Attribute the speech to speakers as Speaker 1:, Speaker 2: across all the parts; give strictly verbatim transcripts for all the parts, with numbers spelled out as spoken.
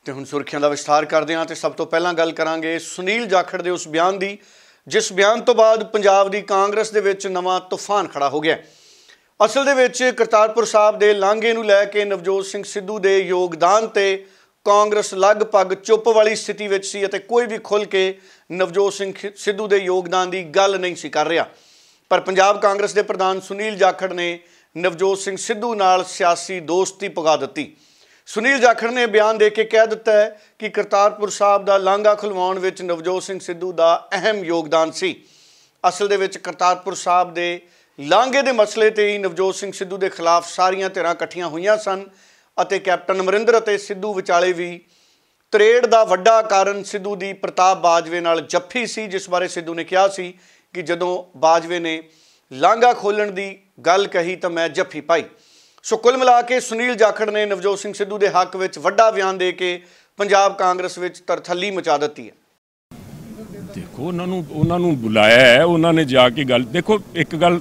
Speaker 1: ਤੇ ਹੁਣ ਸੁਰਖੀਆਂ ਦਾ ਵਿਸਥਾਰ ਕਰਦੇ ਹਾਂ ਤੇ ਸਭ ਤੋਂ ਪਹਿਲਾਂ ਗੱਲ ਕਰਾਂਗੇ ਸੁਨੀਲ ਜਾਖੜ ਦੇ ਉਸ ਬਿਆਨ ਦੀ ਜਿਸ ਬਿਆਨ ਤੋਂ ਬਾਅਦ ਪੰਜਾਬ ਦੀ ਕਾਂਗਰਸ ਦੇ ਵਿੱਚ ਨਵਾਂ ਤੂਫਾਨ ਖੜਾ ਹੋ ਗਿਆ। ਅਸਲ ਦੇ ਵਿੱਚ ਕਰਤਾਰਪੁਰ ਸਾਹਿਬ ਦੇ ਲਾਂਘੇ ਨੂੰ ਲੈ ਕੇ ਨਵਜੋਤ ਸਿੰਘ ਸਿੱਧੂ ਦੇ ਯੋਗਦਾਨ ਤੇ ਕਾਂਗਰਸ ਲਗਭਗ ਚੁੱਪ ਵਾਲੀ ਸਥਿਤੀ ਵਿੱਚ ਸੀ ਅਤੇ ਕੋਈ ਵੀ ਖੁੱਲ੍ਹ ਕੇ ਨਵਜੋਤ ਸਿੰਘ ਸਿੱਧੂ ਦੇ ਯੋਗਦਾਨ ਦੀ ਗੱਲ ਨਹੀਂ ਸੀ ਕਰ ਰਿਹਾ। ਪਰ ਪੰਜਾਬ ਕਾਂਗਰਸ ਦੇ ਪ੍ਰਧਾਨ ਸੁਨੀਲ ਜਾਖੜ ਨੇ ਨਵਜੋਤ ਸਿੰਘ ਸਿੱਧੂ ਨਾਲ ਸਿਆਸੀ ਦੋਸਤੀ ਪੁਗਾ ਦਿੱਤੀ। ਸੁਨੀਲ ਜਾਖੜ ਨੇ ਬਿਆਨ ਦੇ ਕੇ ਕਹਿ ਦਿੱਤਾ ਹੈ ਕਿ ਕਰਤਾਰਪੁਰ ਸਾਹਿਬ ਦਾ ਲਾਂਘਾ ਖੁਲਵਾਉਣ ਵਿੱਚ ਨਵਜੋਤ ਸਿੰਘ ਸਿੱਧੂ ਦਾ ਅਹਿਮ ਯੋਗਦਾਨ ਸੀ। ਅਸਲ ਦੇ ਵਿੱਚ ਕਰਤਾਰਪੁਰ ਸਾਹਿਬ ਦੇ ਲਾਂਘੇ ਦੇ ਮਸਲੇ ਤੇ ਹੀ ਨਵਜੋਤ ਸਿੰਘ ਸਿੱਧੂ ਦੇ ਖਿਲਾਫ ਸਾਰੀਆਂ ਧਿਰਾਂ ਇਕੱਠੀਆਂ ਹੋਈਆਂ ਸਨ ਅਤੇ ਕੈਪਟਨ ਅਮਰਿੰਦਰ ਅਤੇ ਸਿੱਧੂ ਵਿਚਾਲੇ ਵੀ ਤਰੇੜ ਦਾ ਵੱਡਾ ਕਾਰਨ ਸਿੱਧੂ ਦੀ ਪ੍ਰਤਾਪ ਬਾਜਵੇ ਨਾਲ ਜੱਫੀ ਸੀ, ਜਿਸ ਬਾਰੇ ਸਿੱਧੂ ਨੇ ਕਿਹਾ ਸੀ ਕਿ ਜਦੋਂ ਬਾਜਵੇ ਨੇ ਲਾਂਘਾ ਖੋਲ੍ਹਣ ਦੀ ਗੱਲ ਕਹੀ ਤਾਂ ਮੈਂ ਜੱਫੀ ਪਾਈ। ਸੋ ਕੁੱਲ ਮਿਲਾ ਕੇ ਸੁਨੀਲ ਜਾਖੜ ਨੇ ਨਵਜੋਤ ਸਿੰਘ ਸਿੱਧੂ ਦੇ ਹੱਕ ਵਿੱਚ ਵੱਡਾ ਬਿਆਨ ਦੇ ਕੇ ਪੰਜਾਬ ਕਾਂਗਰਸ ਵਿੱਚ ਤਰਥੱਲੀ ਮਚਾ ਦਿੱਤੀ ਹੈ।
Speaker 2: ਦੇਖੋ ਉਹਨਾਂ ਨੂੰ ਉਹਨਾਂ ਨੂੰ ਬੁਲਾਇਆ ਹੈ, ਉਹਨਾਂ ਨੇ ਜਾ ਕੇ ਗੱਲ ਦੇਖੋ। ਇੱਕ ਗੱਲ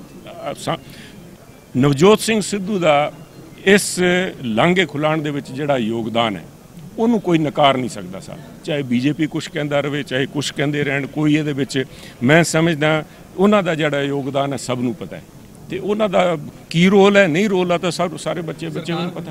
Speaker 2: ਨਵਜੋਤ ਸਿੰਘ ਸਿੱਧੂ ਦਾ ਇਸ ਲਾਂਘੇ ਖੁਲਾਉਣ ਦੇ ਵਿੱਚ ਜਿਹੜਾ ਯੋਗਦਾਨ ਹੈ ਉਹਨੂੰ ਕੋਈ ਨਕਾਰ ਨਹੀਂ ਸਕਦਾ ਸਾਹਿਬ, ਚਾਹੇ ਬੀਜੇਪੀ ਕੁਛ ਕਹਿੰਦਾ ਰਹੇ ਚਾਹੇ ਕੁਛ ਕਹਿੰਦੇ ਰਹਿਣ। ਕੋਈ ਇਹਦੇ ਵਿੱਚ ਮੈਂ ਸਮਝਦਾ ਉਹਨਾਂ ਦਾ ਜਿਹੜਾ ਯੋਗਦਾਨ ਹੈ ਸਭ ਨੂੰ ਪਤਾ ਹੈ ਤੇ ਉਹਨਾਂ ਦਾ ਕੀ ਰੋਲ ਹੈ ਨਹੀਂ ਰੋਲ ਆ ਤਾਂ ਸਭ ਸਾਰੇ ਬੱਚੇ ਬੱਚੇ ਨੂੰ ਪਤਾ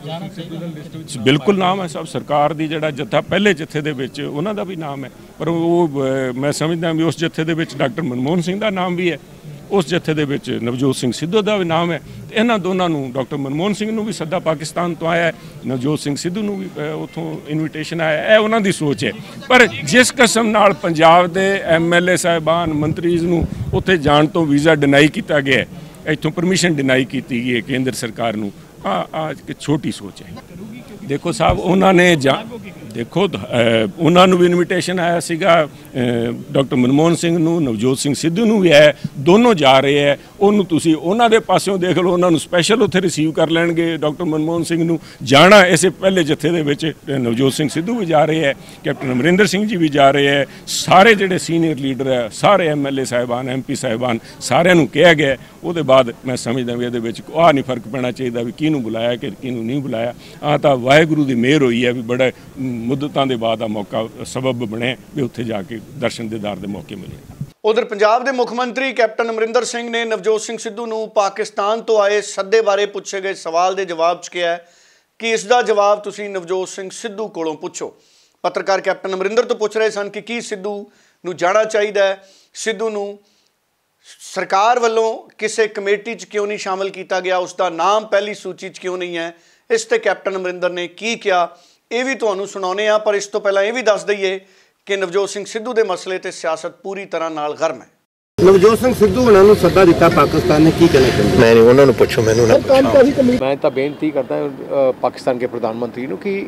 Speaker 2: ਸਭ ਬਿਲਕੁਲ ਨਾਮ ਹੈ ਸਭ ਸਰਕਾਰ ਦੀ ਜਿਹੜਾ ਜੱਥਾ ਪਹਿਲੇ ਜੱਥੇ ਦੇ ਵਿੱਚ ਉਹਨਾਂ ਦਾ ਵੀ ਨਾਮ ਹੈ। ਪਰ ਉਹ ਮੈਂ ਸਮਝਦਾ ਵੀ ਉਸ ਜੱਥੇ ਦੇ ਵਿੱਚ ਡਾਕਟਰ ਮਨਮੋਹਨ ਸਿੰਘ ਦਾ ਨਾਮ ਵੀ ਹੈ, ਉਸ ਜੱਥੇ ਦੇ ਵਿੱਚ ਨਵਜੋਤ ਸਿੰਘ ਸਿੱਧੂ ਦਾ ਵੀ ਨਾਮ ਹੈ ਤੇ ਇਹਨਾਂ ਦੋਨਾਂ ਨੂੰ ਡਾਕਟਰ ਮਨਮੋਹਨ ਸਿੰਘ ਨੂੰ ਵੀ ਸੱਦਾ ਪਾਕਿਸਤਾਨ ਤੋਂ ਆਇਆ ਹੈ, ਨਵਜੋਤ ਸਿੰਘ ਸਿੱਧੂ ਨੂੰ ਵੀ ਉੱਥੋਂ ਇਨਵੀਟੇਸ਼ਨ ਆਇਆ। ਇਹ ਉਹਨਾਂ ਦੀ ਸੋਚ ਹੈ। ਪਰ ਜਿਸ ਕਿਸਮ ਨਾਲ ਪੰਜਾਬ ਦੇ ਐਮ ਐਲ ਏ ਸਾਹਿਬਾਨ ਮੰਤਰੀਜ਼ ਨੂੰ ਉੱਥੇ ਜਾਣ ਤੋਂ ਵੀਜ਼ਾ ਡਿਨਾਈ ਕੀਤਾ ਗਿਆ, ਇੱਥੋਂ ਪਰਮਿਸ਼ਨ ਡਿਨਾਈ ਕੀਤੀ ਗਈ ਹੈ ਕੇਂਦਰ ਸਰਕਾਰ ਨੂੰ, ਆ ਆ ਇੱਕ ਛੋਟੀ ਸੋਚ ਹੈ। ਦੇਖੋ ਸਾਹਿਬ ਉਹਨਾਂ ਨੇ ਜਾ ਦੇਖੋ ਉਹਨਾਂ ਨੂੰ ਵੀ ਇਨਵੀਟੇਸ਼ਨ ਆਇਆ ਸੀਗਾ, ਡਾਕਟਰ ਮਨਮੋਹਨ ਸਿੰਘ ਨੂੰ ਨਵਜੋਤ ਸਿੰਘ ਸਿੱਧੂ ਨੂੰ ਵੀ ਹੈ, ਦੋਨੋਂ ਜਾ ਰਹੇ ਹੈ। ਉਹਨੂੰ ਤੁਸੀਂ ਉਹਨਾਂ ਦੇ ਪਾਸਿਓਂ ਦੇਖ ਲਓ, ਉਹਨਾਂ ਨੂੰ ਸਪੈਸ਼ਲ ਉੱਥੇ ਰਿਸੀਵ ਕਰ ਲੈਣਗੇ ਡਾਕਟਰ ਮਨਮੋਹਨ ਸਿੰਘ ਨੂੰ। ਜਾਣਾ ਇਸੇ ਪਹਿਲੇ ਜੱਥੇ ਦੇ ਵਿੱਚ ਨਵਜੋਤ ਸਿੰਘ ਸਿੱਧੂ ਵੀ ਜਾ ਰਹੇ ਹੈ, ਕੈਪਟਨ ਅਮਰਿੰਦਰ ਸਿੰਘ ਜੀ ਵੀ ਜਾ ਰਹੇ ਹੈ, ਸਾਰੇ ਜਿਹੜੇ ਸੀਨੀਅਰ ਲੀਡਰ ਹੈ, ਸਾਰੇ ਐਮ ਐਲ ਏ ਸਾਹਿਬਾਨ ਐਮ ਪੀ ਸਾਹਿਬਾਨ ਸਾਰਿਆਂ ਨੂੰ ਕਿਹਾ ਗਿਆ। ਉਹਦੇ ਬਾਅਦ ਮੈਂ ਸਮਝਦਾ ਵੀ ਇਹਦੇ ਵਿੱਚ ਆਹ ਨਹੀਂ ਫਰਕ ਪੈਣਾ ਚਾਹੀਦਾ ਵੀ ਕਿਹਨੂੰ ਬੁਲਾਇਆ ਕਿ ਕਿਹਨੂੰ ਨਹੀਂ ਬੁਲਾਇਆ। ਆਹ ਤਾਂ ਵਾਹਿਗੁਰੂ ਦੀ ਮਿਹਰ ਹੋਈ ਹੈ ਵੀ ਬੜਾ ਮੁੱਦਤਾਂ ਦੇ ਬਾਅਦ ਦਾ ਮੌਕਾ ਸਬਬ ਬਣੇ ਵੀ ਉੱਥੇ ਜਾ ਕੇ ਦਰਸ਼ਨ ਦੀਦਾਰ ਦੇ ਮੌਕੇ ਮਿਲੇ। ਉਧਰ ਪੰਜਾਬ ਦੇ ਮੁੱਖ ਮੰਤਰੀ ਕੈਪਟਨ ਅਮਰਿੰਦਰ ਸਿੰਘ ਨੇ ਨਵਜੋਤ ਸਿੰਘ ਸਿੱਧੂ ਨੂੰ ਪਾਕਿਸਤਾਨ ਤੋਂ ਆਏ ਸੱਦੇ ਬਾਰੇ ਪੁੱਛੇ ਗਏ ਸਵਾਲ ਦੇ ਜਵਾਬ 'ਚ ਕਿਹਾ ਕਿ ਇਸ ਦਾ ਜਵਾਬ ਤੁਸੀਂ ਨਵਜੋਤ ਸਿੰਘ ਸਿੱਧੂ ਕੋਲੋਂ ਪੁੱਛੋ। ਪੱਤਰਕਾਰ ਕੈਪਟਨ ਅਮਰਿੰਦਰ ਤੋਂ ਪੁੱਛ ਰਹੇ ਸਨ ਕਿ ਕੀ ਸਿੱਧੂ ਨੂੰ ਜਾਣਾ ਚਾਹੀਦਾ ਹੈ, ਸਿੱਧੂ ਨੂੰ ਸਰਕਾਰ ਵੱਲੋਂ ਕਿਸੇ ਕਮੇਟੀ 'ਚ ਕਿਉਂ ਨਹੀਂ ਸ਼ਾਮਲ ਕੀਤਾ ਗਿਆ, ਉਸ ਦਾ ਨਾਮ ਪਹਿਲੀ ਸੂਚੀ 'ਚ ਕਿਉਂ ਨਹੀਂ ਹੈ। ਇਸ 'ਤੇ ਕੈਪਟਨ ਅਮਰਿੰਦਰ ਨੇ ਕੀ ਕਿਹਾ ਇਹ ਵੀ ਤੁਹਾਨੂੰ ਸੁਣਾਉਂਦੇ ਹਾਂ। ਪਰ ਇਸ ਤੋਂ ਪਹਿਲਾਂ ਇਹ ਵੀ ਦੱਸ ਦਈਏ ਕਿ ਨਵਜੋਤ ਸਿੰਘ ਸਿੱਧੂ ਦੇ ਮਸਲੇ ਤੇ ਸਿਆਸਤ ਪੂਰੀ ਤਰ੍ਹਾਂ ਨਾਲ ਗਰਮ ਹੈ।
Speaker 3: ਨਵਜੋਤ ਸਿੰਘ ਸਿੱਧੂ ਉਹਨਾਂ ਨੂੰ ਸੱਦਾ ਦਿੱਤਾ ਪਾਕਿਸਤਾਨ ਨੇ, ਕੀ ਕਹਿਣਾ ਚਾਹੁੰਦੇ?
Speaker 4: ਮੈਂ ਨਹੀਂ, ਉਹਨਾਂ ਨੂੰ ਪੁੱਛੋ, ਮੈਨੂੰ ਨਾ ਪੁੱਛੋ।
Speaker 5: ਮੈਂ ਤਾਂ ਬੇਨਤੀ ਕਰਦਾ ਪਾਕਿਸਤਾਨ ਦੇ ਪ੍ਰਧਾਨ ਮੰਤਰੀ ਨੂੰ ਕਿ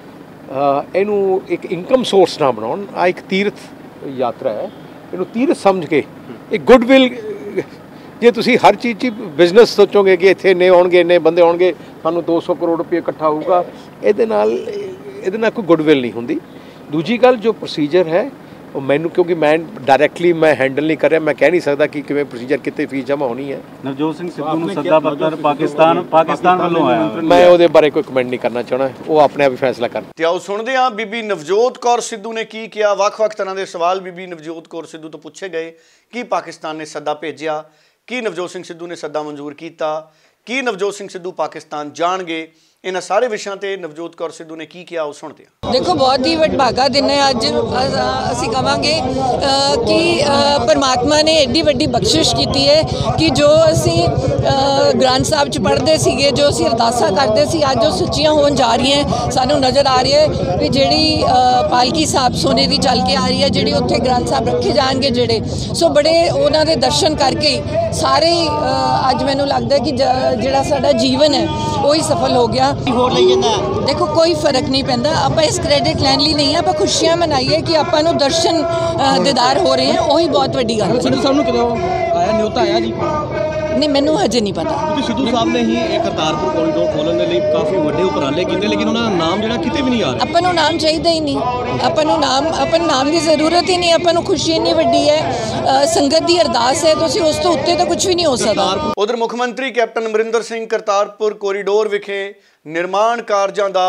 Speaker 5: ਇਹਨੂੰ ਇੱਕ ਇਨਕਮ ਸੋਰਸ ਨਾ ਬਣਾਉਣ। ਆ ਇੱਕ ਤੀਰਥ ਯਾਤਰਾ ਹੈ, ਇਹਨੂੰ ਤੀਰਥ ਸਮਝ ਕੇ ਇੱਕ ਗੁੱਡਵਿਲ, ਜੇ ਤੁਸੀਂ ਹਰ ਚੀਜ਼ 'ਚ ਬਿਜ਼ਨਸ ਸੋਚੋਗੇ ਕਿ ਇੱਥੇ ਇੰਨੇ ਆਉਣਗੇ ਇੰਨੇ ਬੰਦੇ ਆਉਣਗੇ ਸਾਨੂੰ ਦੋ ਸੌ ਕਰੋੜ ਰੁਪਏ ਇਕੱਠਾ ਹੋਊਗਾ, ਇਹਦੇ ਨਾਲ ਇਹਦੇ ਨਾਲ ਕੋਈ ਗੁੱਡਵਿਲ ਨਹੀਂ ਹੁੰਦੀ। ਦੂਜੀ ਗੱਲ ਜੋ ਪ੍ਰੋਸੀਜਰ ਹੈ ਉਹ ਮੈਨੂੰ, ਕਿਉਂਕਿ ਮੈਂ ਡਾਇਰੈਕਟਲੀ ਮੈਂ ਹੈਂਡਲ ਨਹੀਂ ਕਰ ਰਿਹਾ, ਮੈਂ ਕਹਿ ਨਹੀਂ ਸਕਦਾ ਕਿ ਕਿਵੇਂ ਪ੍ਰੋਸੀਜਰ ਕਿਤੇ ਫੀਸ ਜਮ੍ਹਾਂ ਹੋਣੀ ਹੈ।
Speaker 6: ਨਵਜੋਤ ਸਿੰਘ ਸਿੱਧੂ ਨੂੰ ਸੱਦਾ ਪੱਤਰ ਪਾਕਿਸਤਾਨ ਪਾਕਿਸਤਾਨ ਵੱਲੋਂ ਆਇਆ,
Speaker 5: ਮੈਂ ਉਹਦੇ ਬਾਰੇ ਕੋਈ ਕਮੈਂਟ ਨਹੀਂ ਕਰਨਾ ਚਾਹੁੰਦਾ, ਉਹ ਆਪਣੇ ਆਪ ਹੀ ਫੈਸਲਾ ਕਰਨ।
Speaker 1: ਤੇ ਆਓ ਸੁਣਦੇ ਹਾਂ ਬੀਬੀ ਨਵਜੋਤ ਕੌਰ ਸਿੱਧੂ ਨੇ ਕੀ ਕਿਹਾ। ਵੱਖ-ਵੱਖ ਤਰ੍ਹਾਂ ਦੇ ਸਵਾਲ ਬੀਬੀ ਨਵਜੋਤ ਕੌਰ ਸਿੱਧੂ ਤੋਂ ਪੁੱਛੇ ਗਏ। ਕੀ ਪਾਕਿਸਤਾਨ ਨੇ ਸੱਦਾ ਭੇਜਿਆ, ਕੀ ਨਵਜੋਤ ਸਿੰਘ ਸਿੱਧੂ ਨੇ ਸੱਦਾ ਮਨਜ਼ੂਰ ਕੀਤਾ, ਕੀ ਨਵਜੋਤ ਸਿੰਘ ਸਿੱਧੂ ਪਾਕਿਸਤਾਨ ਜਾਣਗੇ, ਇਹਨਾਂ ਸਾਰੇ ਵਿਸ਼ਿਆਂ ਤੇ ਨਵਜੋਤ ਕੌਰ ਸਿੱਧੂ ਨੇ ਕੀ ਕਿਹਾ ਉਹ ਸੁਣਦੇ ਹਾਂ।
Speaker 7: ਦੇਖੋ ਬਹੁਤ ਹੀ ਵਡਭਾਗਾ ਦਿਨ ਹੈ ਅੱਜ। ਅਸੀਂ ਕਹਾਂਗੇ ਕਿ ਪਰਮਾਤਮਾ ਨੇ ਐਡੀ ਵੱਡੀ ਬਖਸ਼ਿਸ਼ ਕੀਤੀ ਹੈ ਕਿ ਜੋ ਅਸੀਂ ਗ੍ਰੰਥ ਸਾਹਿਬ 'ਚ ਪੜ੍ਹਦੇ ਸੀਗੇ, ਜੋ ਅਸੀਂ ਅਰਦਾਸਾਂ ਕਰਦੇ ਸੀ, ਅੱਜ ਉਹ ਸੱਚੀਆਂ ਹੋਣ ਜਾ ਰਹੀਆਂ। ਸਾਨੂੰ ਨਜ਼ਰ ਆ ਰਹੀ ਹੈ ਵੀ ਜਿਹੜੀ ਪਾਲਕੀ ਸਾਹਿਬ ਸੋਨੇ ਦੀ ਚੱਲ ਕੇ ਆ ਰਹੀ ਹੈ, ਜਿਹੜੀ ਉੱਥੇ ਗ੍ਰੰਥ ਸਾਹਿਬ ਰੱਖੇ ਜਾਣਗੇ ਜਿਹੜੇ, ਸੋ ਬੜੇ ਉਹਨਾਂ ਦੇ ਦਰਸ਼ਨ ਕਰਕੇ ਸਾਰੇ ਅੱਜ ਮੈਨੂੰ ਲੱਗਦਾ ਕਿ ਜਿਹੜਾ ਸਾਡਾ ਜੀਵਨ ਹੈ ਉਹ ਹੀ ਸਫਲ ਹੋ ਗਿਆ। देखो कोई फर्क नहीं पैंदा, आप इस क्रेडिट लैन ली नहीं है, आप खुशियां मनाइए कि आपां नूं दर्शन दीदार हो रहे हैं, वही बहुत वड्डी गल है। सिद्धू साहब नूं कदों आया न्योता आया जी? नहीं, मैनूं हजे नहीं पता, क्योंकि सिद्धू साहब ने ही ये करतारपुर कॉरीडोर खोलण दे लई काफ़ी वड्डे उपराले कीते, लेकिन उन्हां दा नाम जिहड़ा किते भी नहीं आ रहा। आपां नूं नाम चाहीदा ही नहीं, आपां नूं नाम आपां नाम दी जरूरत ही नहीं, आपां नूं खुशी इन्नी वड्डी है, संगत दी अरदास है, तुसीं उस तो उत्ते तो कुछ भी नहीं हो सकदा।
Speaker 1: उधर मुख मंत्री कैप्टन अमरिंदर सिंह करतारपुर कॉरीडोर विखे निर्माण कारजां दा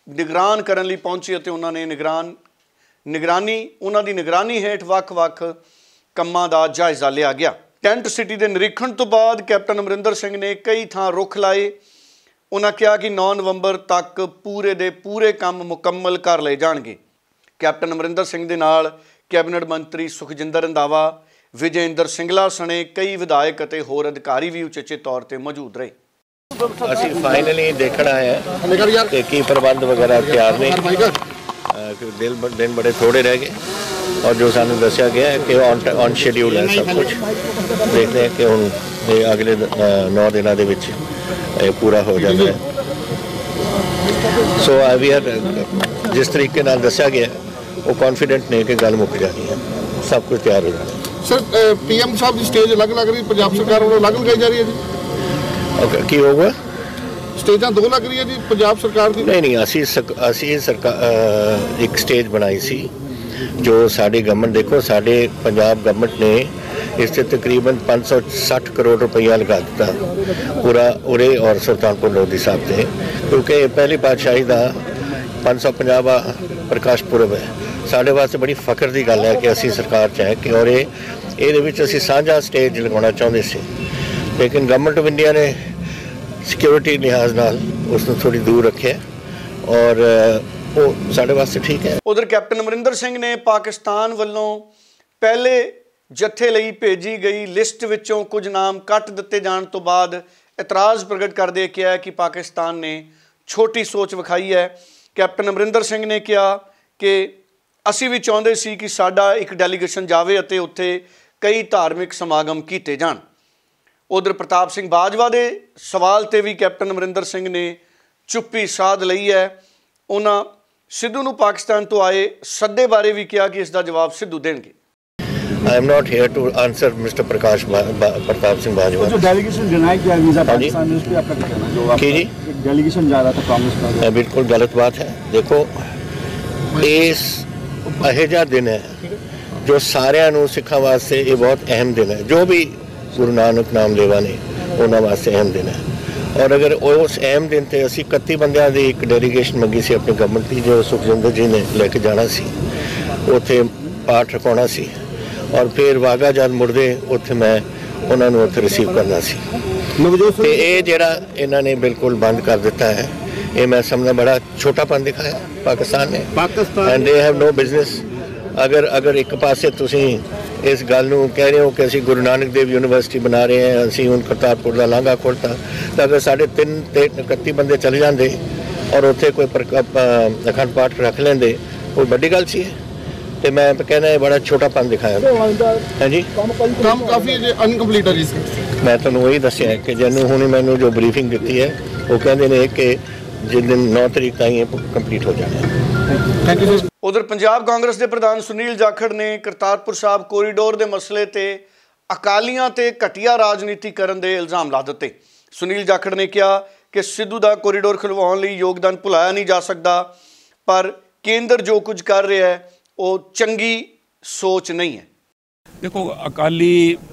Speaker 1: ਨਿਗਰਾਨ ਕਰਨ ਲਈ ਪਹੁੰਚੇ ਅਤੇ ਉਹਨਾਂ ਨੇ ਨਿਗਰਾਨ ਨਿਗਰਾਨੀ ਉਹਨਾਂ ਦੀ ਨਿਗਰਾਨੀ ਹੇਠ ਵੱਖ-ਵੱਖ ਕੰਮਾਂ ਦਾ ਜਾਇਜ਼ਾ ਲਿਆ ਗਿਆ। ਟੈਂਟ ਸਿਟੀ ਦੇ ਨਿਰੀਖਣ ਤੋਂ ਬਾਅਦ ਕੈਪਟਨ ਅਮਰਿੰਦਰ ਸਿੰਘ ਨੇ ਕਈ ਥਾਂ ਰੁੱਖ ਲਾਏ। ਉਹਨਾਂ ਕਿਹਾ ਕਿ ਨੌਂ ਨਵੰਬਰ ਤੱਕ ਪੂਰੇ ਦੇ ਪੂਰੇ ਕੰਮ ਮੁਕੰਮਲ ਕਰ ਲਏ ਜਾਣਗੇ। ਕੈਪਟਨ ਅਮਰਿੰਦਰ ਸਿੰਘ ਦੇ ਨਾਲ ਕੈਬਨਿਟ ਮੰਤਰੀ ਸੁਖਜਿੰਦਰ ਰੰਧਾਵਾ, ਵਿਜੇ ਇੰਦਰ ਸਿੰਗਲਾ ਸਣੇ ਕਈ ਵਿਧਾਇਕ ਅਤੇ ਹੋਰ ਅਧਿਕਾਰੀ ਵੀ ਉਚੇਚੇ ਤੌਰ ਤੇ ਮੌਜੂਦ ਰਹੇ।
Speaker 4: ਅਸੀਂ ਫਾਈਨਲੀ ਦੇਖਣਾ ਹੈ ਕਿ ਕੀ ਪ੍ਰਬੰਧ ਵਗੈਰਾ ਤਿਆਰ ਨੇ, ਦਿਨ ਦਿਨ ਬੜੇ ਥੋੜੇ ਰਹਿ ਗਏ और जो सानू दसिया गया है कि ऑन ऑन शेड्यूल है सब कुछ। देखते हैं कि हम ये अगले नौ दिनों के विच पूरा हो जाता है। सो वी आर जिस तरीके नाल दसिया गया वो कॉन्फिडेंट ने कि गल मुक जानी है, सब कुछ तैयार हो जाना।
Speaker 3: सर पीएम साहब की स्टेज अलग लग रही, पंजाब सरकार वालों अलग लगाई जा रही है जी।
Speaker 4: ओके की होगा?
Speaker 3: स्टेजा दो लग रही है जी पंजाब सरकार की?
Speaker 4: नहीं नहीं असी असी सरकार एक स्टेज बनाई सी जो साड़ी गवर्नमेंट, देखो साढ़े पंजाब गवर्नमेंट ने इस से तकरीबन पाँच सौ साठ करोड़ रुपया लगा दिता पूरा उरे और सुल्तानपुर लोधी साहब से, क्योंकि पहली पातशाही का पाँच सौ पंजाबा प्रकाश पुरब है। साढ़े वास्ते बड़ी फख्र की गल है कि असी सरकार च है कि और ये असी साझा स्टेज लगाना चाहते सी, लेकिन गवर्नमेंट ऑफ इंडिया ने सिक्योरिटी लिहाज नाल उसनूं थोड़ी दूर रखे और साढ़े वास्ते ठीक है।
Speaker 1: उधर कैप्टन अमरिंदर सिंह ने पाकिस्तान वालों पहले जत्थे लई भेजी गई लिस्ट विचों कुछ नाम कट दिते जाण तो बाद इतराज़ प्रगट करदे कहा कि पाकिस्तान ने छोटी सोच विखाई है। कैप्टन अमरिंदर सिंह ने कहा कि असी भी चाहुंदे सी कि साडा एक डेलीगेशन जावे अते उत्थे कई धार्मिक समागम कीते जाण। उधर प्रताप सिंह बाजवा दे सवाल ते भी कैप्टन अमरिंदर सिंह ने चुप्पी साध लई है। उन्हां सिद्धू नूं पाकिस्तान तो आए सद्दे बारे भी कहा कि इसका जवाब सिद्धू देंगे।
Speaker 4: I am not here to answer Mister प्रकाश प्रताप सिंह बाजवा।
Speaker 6: जो डेलीगेशन डिनाई किया वीजा पाकिस्तान ने, उस पे आपका क्या कहना? जो आप
Speaker 4: जी
Speaker 6: डेलीगेशन जा रहा था कांग्रेस का,
Speaker 4: बिल्कुल गलत बात है। देखो इस अहिजा दिन है जो सारिਆਂ ਨੂੰ सिखां वास्ते ये बहुत अहम दिन है, जो भी गुरु नानक नाम लेवा ने उन्होंने वास्ते अहम दिन है। और अगर उस अहम दिन से असी इकत्ती बंदियां दी एक डेलीगेशन मंगी सी अपनी गवर्नमेंट की, जो सुखजिंदर जी ने लेके जाना सी, उत्थे पाठ रखवाना सी और फिर वाघा जद मुड़दे उत्थे मैं उन्होंने उत्थे रिसीव करना सी। ते ये जिहड़ा इन्हां ने बिल्कुल बंद कर दिता है, ये मैं समझना बड़ा छोटापन दिखाया पाकिस्तान ने, and they have no business. अगर अगर एक पासे तुसी इस गल नूं कह रहे हो कि असी गुरु नानक देव यूनिवर्सिटी बना रहे हैं, असी हुण करतारपुर का लांघा खोलता, तो अगर साढ़े तीन इकत्ती बंदे चले जाते और उत्थे कोई अखंड पाठ रख लेंदे, कोई बड़ी गल सी। तो मैं कहना है बड़ा छोटापन दिखाया है जी।
Speaker 3: काम काफ़ी अनकंप्लीट है जी।
Speaker 4: मैं तुहानूं वही दस्सिया है कि जिन्होंने हुणे मैनूं जो ब्रीफिंग दी है वो कहते हैं कि जिस दिन नौ तरीक ताईं कंप्लीट हो जाना है।
Speaker 3: Thank you sir.
Speaker 1: उधर पंजाब कांग्रेस के प्रधान सुनील जाखड़ ने करतारपुर साहब कोरीडोर के मसले ते अकालियां ते घटिया राजनीति करन दे इल्जाम ला दिते। सुनील जाखड़ ने कहा कि सिद्धू दा कोरीडोर खुलवाउण लई योगदान भुलाया नहीं जा सकता, पर केंद्र जो कुछ कर रहा है वो चंगी सोच नहीं है।
Speaker 2: देखो अकाली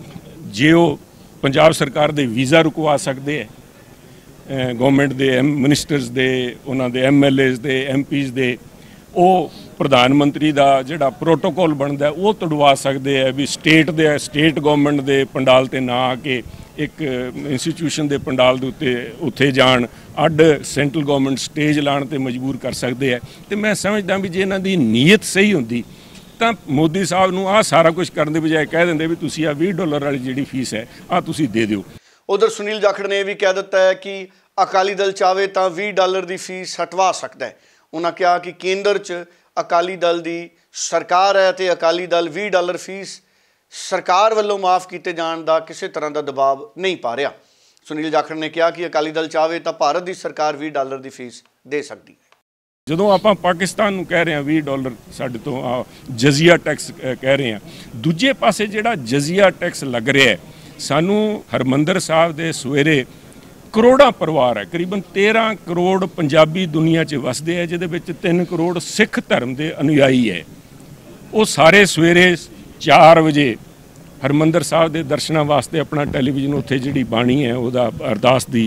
Speaker 2: जो पंजाब सरकार दे वीज़ा रुकवा सकते हैं, गवर्नमेंट दे एम मिनिस्टर्स दे, उन्हां दे एम एल एज दे, एम पीज़ दे, वो प्रधानमंत्री का जिहड़ा प्रोटोकॉल बनता है वो तोड़वा सकते हैं भी स्टेट दे स्टेट गवर्नमेंट दे पंडाल ते ना आके एक इंस्टीट्यूशन दे पंडाल दे उत्ते उत्थे जाण, अड सेंट्रल गवर्नमेंट स्टेज लाण ते मजबूर कर सकते हैं। तो मैं समझदा भी जे इन्हां दी नीयत सही हुंदी तां मोदी साहब नूं आ सारा कुछ करन दे बजाय कह दिंदे भी तुसीं आ बीस डॉलर वाली जिहड़ी फीस है आ तुसीं दे दिओ।
Speaker 1: उधर सुनील जाखड़ ने यह भी कह दिता है कि अकाली दल चाहे तो बीस डॉलर की फीस हटवा सकता है। उन्होंने कहा कि केंद्र च अकाली दल की सरकार है तो अकाली दल बीस डॉलर फीस सरकार वालों माफ़ किए जाने का किसी तरह का दबाव नहीं पा रहा। सुनील जाखड़ ने कहा कि अकाली दल चाहे तो भारत की सरकार बीस डॉलर की फीस दे सकती है।
Speaker 2: ਜਦੋਂ ਆਪਾਂ ਪਾਕਿਸਤਾਨ ਨੂੰ ਕਹਿ ਰਹੇ ਹਾਂ ਵੀਹ ਡਾਲਰ ਸਾਡੇ ਤੋਂ ਜਜ਼ੀਆ ਟੈਕਸ ਕਹਿ ਰਹੇ ਹਾਂ, ਦੂਜੇ ਪਾਸੇ ਜਿਹੜਾ ਜਜ਼ੀਆ ਟੈਕਸ ਲੱਗ ਰਿਹਾ ਹੈ ਸਾਨੂੰ ਹਰਮੰਦਰ ਸਾਹਿਬ ਦੇ ਸਵੇਰੇ ਕਰੋੜਾਂ ਪਰਿਵਾਰ ਹੈ, ਕਰੀਬਨ ਤੇਰਾਂ ਕਰੋੜ ਪੰਜਾਬੀ ਦੁਨੀਆ 'ਚ ਵਸਦੇ ਹੈ, ਜਿਹਦੇ ਵਿੱਚ ਤਿੰਨ ਕਰੋੜ ਸਿੱਖ ਧਰਮ ਦੇ ਅਨੁਯਾਈ ਹੈ। ਉਹ ਸਾਰੇ ਸਵੇਰੇ ਚਾਰ ਵਜੇ ਹਰਮੰਦਰ ਸਾਹਿਬ ਦੇ ਦਰਸ਼ਨਾਂ ਵਾਸਤੇ ਆਪਣਾ ਟੈਲੀਵਿਜ਼ਨ ਉੱਥੇ ਜਿਹੜੀ ਬਾਣੀ ਹੈ ਉਹਦਾ ਅਰਦਾਸ ਦੀ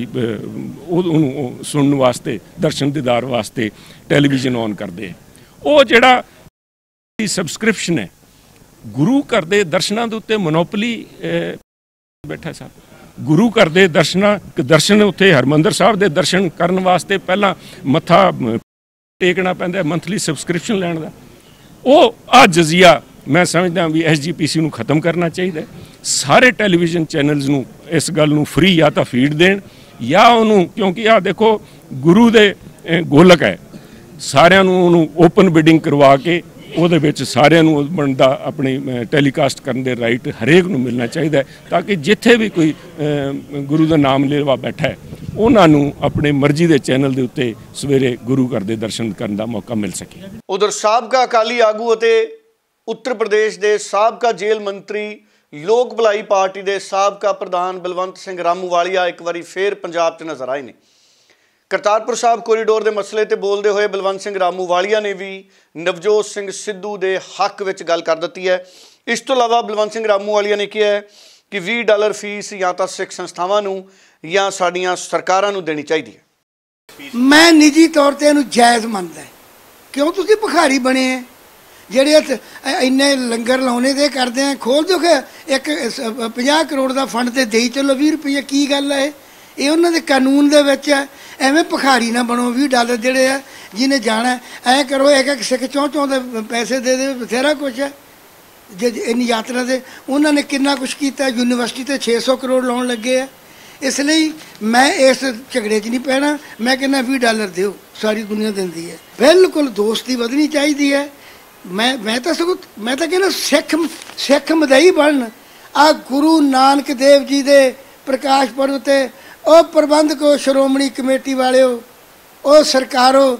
Speaker 2: ਉਹਨੂੰ ਸੁਣਨ ਵਾਸਤੇ, ਦਰਸ਼ਨ ਦੀਦਾਰ ਵਾਸਤੇ ਟੈਲੀਵਿਜ਼ਨ ਔਨ ਕਰਦੇ। ਉਹ ਜਿਹੜਾ ਸਬਸਕ੍ਰਿਪਸ਼ਨ ਹੈ ਗੁਰੂ ਘਰ ਦੇ ਦਰਸ਼ਨਾਂ ਦੇ ਉੱਤੇ ਮੋਨੋਪਲੀ ਬੈਠਾ ਸਾਹਿਬ। ਗੁਰੂ ਘਰ ਦੇ ਦਰਸ਼ਨਾਂ ਦਰਸ਼ਨ ਉੱਥੇ ਹਰਮੰਦਰ ਸਾਹਿਬ ਦੇ ਦਰਸ਼ਨ ਕਰਨ ਵਾਸਤੇ ਪਹਿਲਾਂ ਮੱਥਾ ਟੇਕਣਾ ਪੈਂਦਾ, ਮੰਥਲੀ ਸਬਸਕ੍ਰਿਪਸ਼ਨ ਲੈਣ ਦਾ। ਉਹ ਆ ਜਜ਼ੀਆ ਮੈਂ ਸਮਝਦਾ ਵੀ ਐਸ ਜੀ ਪੀ ਸੀ ਨੂੰ ਖਤਮ ਕਰਨਾ ਚਾਹੀਦਾ। ਸਾਰੇ ਟੈਲੀਵਿਜ਼ਨ ਚੈਨਲਸ ਨੂੰ ਇਸ ਗੱਲ ਨੂੰ ਫ੍ਰੀ ਜਾਂ ਤਾਂ ਫੀਡ ਦੇਣ ਜਾਂ ਉਹਨੂੰ, ਕਿਉਂਕਿ ਆਹ ਦੇਖੋ ਗੁਰੂ ਦੇ ਗੋਲਕ ਹੈ, ਸਾਰਿਆਂ ਨੂੰ ਉਹਨੂੰ ਓਪਨ ਬਿਡਿੰਗ ਕਰਵਾ ਕੇ ਉਹਦੇ ਵਿੱਚ ਸਾਰਿਆਂ ਨੂੰ ਬਣਦਾ ਆਪਣੀ ਟੈਲੀਕਾਸਟ ਕਰਨ ਦੇ ਰਾਈਟ ਹਰੇਕ ਨੂੰ ਮਿਲਣਾ ਚਾਹੀਦਾ, ਤਾਂ ਕਿ ਜਿੱਥੇ ਵੀ ਕੋਈ ਗੁਰੂ ਦਾ ਨਾਮ ਲੇਵਾ ਬੈਠਾ ਹੈ ਉਹਨਾਂ ਨੂੰ ਆਪਣੇ ਮਰਜ਼ੀ ਦੇ ਚੈਨਲ ਦੇ ਉੱਤੇ ਸਵੇਰੇ ਗੁਰੂ ਘਰ ਦੇ ਦਰਸ਼ਨ ਕਰਨ ਦਾ ਮੌਕਾ ਮਿਲ ਸਕੇ।
Speaker 1: ਉਧਰ ਸਾਬਕਾ ਅਕਾਲੀ ਆਗੂ ਅਤੇ ਉੱਤਰ ਪ੍ਰਦੇਸ਼ ਦੇ ਸਾਬਕਾ ਜੇਲ੍ਹ ਮੰਤਰੀ, ਲੋਕ ਭਲਾਈ ਪਾਰਟੀ ਦੇ ਸਾਬਕਾ ਪ੍ਰਧਾਨ ਬਲਵੰਤ ਸਿੰਘ ਰਾਮੂਵਾਲੀਆ ਇੱਕ ਵਾਰੀ ਫੇਰ ਪੰਜਾਬ 'ਚ ਨਜ਼ਰ ਆਏ ਨੇ। ਕਰਤਾਰਪੁਰ ਸਾਹਿਬ ਕੋਰੀਡੋਰ ਦੇ ਮਸਲੇ ਤੇ ਬੋਲਦੇ ਹੋਏ ਬਲਵੰਤ ਸਿੰਘ ਰਾਮੂਵਾਲੀਆ ਨੇ ਵੀ ਨਵਜੋਤ ਸਿੰਘ ਸਿੱਧੂ ਦੇ ਹੱਕ ਵਿੱਚ ਗੱਲ ਕਰ ਦਿੱਤੀ ਹੈ। ਇਸ ਤੋਂ ਇਲਾਵਾ ਬਲਵੰਤ ਸਿੰਘ ਰਾਮੂਵਾਲੀਆ ਨੇ ਕਿਹਾ ਹੈ ਕਿ ਵੀਹ ਡਾਲਰ ਫੀਸ ਜਾਂ ਤਾਂ ਸਿੱਖ ਸੰਸਥਾਵਾਂ ਨੂੰ ਜਾਂ ਸਾਡੀਆਂ ਸਰਕਾਰਾਂ ਨੂੰ ਦੇਣੀ ਚਾਹੀਦੀ ਹੈ।
Speaker 8: ਮੈਂ ਨਿੱਜੀ ਤੌਰ ਤੇ ਇਹਨੂੰ ਜਾਇਜ਼ ਮੰਨਦਾ। ਕਿਉਂ? ਤੁਸੀਂ ਭਿਖਾਰੀ ਬਣੇ ਹੈ ਜਿਹੜੇ ਇੰਨੇ ਲੰਗਰ ਲਾਉਣੇ ਦੇ ਕਰਦੇ ਆ। ਖੋਲ ਦਿਓ ਕਿ ਇੱਕ ਪੰਜਾਹ ਕਰੋੜ ਦਾ ਫੰਡ ਤੇ ਦੇਈ ਚੱਲੋ ਵੀਹ ਰੁਪਈਏ, ਕੀ ਗੱਲ ਹੈ? ਇਹ ਉਹਨਾਂ ਦੇ ਕਾਨੂੰਨ ਦੇ ਵਿੱਚ ਹੈ। ਐਵੇਂ ਭਿਖਾਰੀ ਨਾ ਬਣੋ। ਵੀਹ ਡਾਲਰ ਜਿਹੜੇ ਆ ਜਿਹਨੇ ਜਾਣਾ ਐਂ ਕਰੋ, ਇੱਕ ਇੱਕ ਸਿੱਖ ਚੌਂ ਚੌਂ ਦੇ ਪੈਸੇ ਦੇ ਦੇ, ਬਥੇਰਾ ਕੁਛ ਹੈ। ਜੇ ਇੰਨੀ ਯਾਤਰਾ ਦੇ ਉਹਨਾਂ ਨੇ ਕਿੰਨਾ ਕੁਛ ਕੀਤਾ। ਯੂਨੀਵਰਸਿਟੀ 'ਤੇ ਛੇ ਸੌ ਕਰੋੜ ਲਾਉਣ ਲੱਗੇ ਆ। ਇਸ ਲਈ ਮੈਂ ਇਸ ਝਗੜੇ 'ਚ ਨਹੀਂ ਪੈਣਾ। ਮੈਂ ਕਹਿੰਦਾ ਵੀਹ ਡਾਲਰ ਦਿਓ, ਸਾਰੀ ਦੁਨੀਆ ਦਿੰਦੀ ਹੈ। ਬਿਲਕੁਲ ਦੋਸਤੀ ਵਧਣੀ ਚਾਹੀਦੀ ਹੈ। ਮੈਂ ਮੈਂ ਤਾਂ ਸਗੋਂ ਮੈਂ ਤਾਂ ਕਹਿੰਦਾ ਸਿੱਖ ਸਿੱਖ ਮਦਈ ਬਣਨ। ਆ ਗੁਰੂ ਨਾਨਕ ਦੇਵ ਜੀ ਦੇ ਪ੍ਰਕਾਸ਼ ਪੁਰਬ 'ਤੇ ਉਹ ਪ੍ਰਬੰਧਕੋ, ਸ਼੍ਰੋਮਣੀ ਕਮੇਟੀ ਵਾਲਿਓ, ਉਹ ਸਰਕਾਰੋ,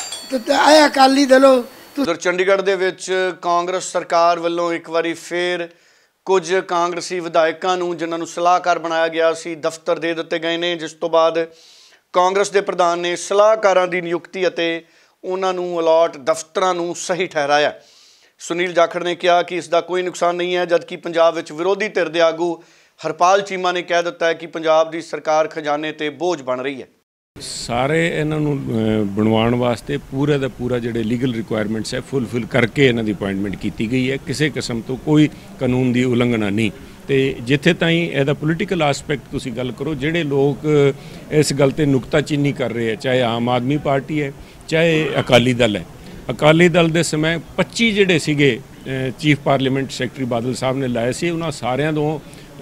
Speaker 8: ਆਹ ਅਕਾਲੀ ਦਲੋਂ।
Speaker 1: ਉਧਰ ਚੰਡੀਗੜ੍ਹ ਦੇ ਵਿੱਚ ਕਾਂਗਰਸ ਸਰਕਾਰ ਵੱਲੋਂ ਇੱਕ ਵਾਰੀ ਫੇਰ ਕੁਝ ਕਾਂਗਰਸੀ ਵਿਧਾਇਕਾਂ ਨੂੰ, ਜਿਨ੍ਹਾਂ ਨੂੰ ਸਲਾਹਕਾਰ ਬਣਾਇਆ ਗਿਆ ਸੀ, ਦਫ਼ਤਰ ਦੇ ਦਿੱਤੇ ਗਏ ਨੇ, ਜਿਸ ਤੋਂ ਬਾਅਦ ਕਾਂਗਰਸ ਦੇ ਪ੍ਰਧਾਨ ਨੇ ਸਲਾਹਕਾਰਾਂ ਦੀ ਨਿਯੁਕਤੀ ਅਤੇ ਉਹਨਾਂ ਨੂੰ ਅਲਾਟ ਦਫ਼ਤਰਾਂ ਨੂੰ ਸਹੀ ਠਹਿਰਾਇਆ। ਸੁਨੀਲ ਜਾਖੜ ਨੇ ਕਿਹਾ ਕਿ ਇਸ ਦਾ ਕੋਈ ਨੁਕਸਾਨ ਨਹੀਂ ਹੈ, ਜਦਕਿ ਪੰਜਾਬ ਵਿੱਚ ਵਿਰੋਧੀ ਧਿਰ ਦੇ ਆਗੂ ਹਰਪਾਲ ਚੀਮਾ ਨੇ ਕਹਿ ਦਿੱਤਾ ਹੈ ਕਿ ਪੰਜਾਬ ਦੀ ਸਰਕਾਰ ਖਜ਼ਾਨੇ ਤੇ ਬੋਝ ਬਣ ਰਹੀ ਹੈ।
Speaker 2: ਸਾਰੇ ਇਹਨਾਂ ਨੂੰ ਬਣਵਾਉਣ ਵਾਸਤੇ ਪੂਰੇ ਦਾ ਪੂਰਾ ਜਿਹੜੇ ਲੀਗਲ ਰਿਕੁਆਇਰਮੈਂਟਸ ਹੈ ਫੁੱਲਫਿਲ ਕਰਕੇ ਇਹਨਾਂ ਦੀ ਅਪਾਇੰਟਮੈਂਟ ਕੀਤੀ ਗਈ ਹੈ। ਕਿਸੇ ਕਿਸਮ ਤੋਂ ਕੋਈ ਕਾਨੂੰਨ ਦੀ ਉਲੰਘਣਾ ਨਹੀਂ। ਤੇ ਜਿੱਥੇ ਤਾਈਂ ਇਹਦਾ ਪੋਲੀਟੀਕਲ ਆਸਪੈਕਟ ਤੁਸੀਂ ਗੱਲ ਕਰੋ, ਜਿਹੜੇ ਲੋਕ ਇਸ ਗੱਲ ਤੇ ਨੁਕਤਾਚੀਨੀ ਕਰ ਰਹੇ ਹੈ, ਚਾਹੇ ਆਮ ਆਦਮੀ ਪਾਰਟੀ ਹੈ, ਚਾਹੇ ਅਕਾਲੀ ਦਲ ਹੈ। ਅਕਾਲੀ ਦਲ ਦੇ ਸਮੇਂ ਪੱਚੀ ਜਿਹੜੇ ਸੀਗੇ chief parliament secretary Badal sahib ਨੇ ਲਾਏ ਸੀ, ਉਹਨਾਂ ਸਾਰਿਆਂ ਤੋਂ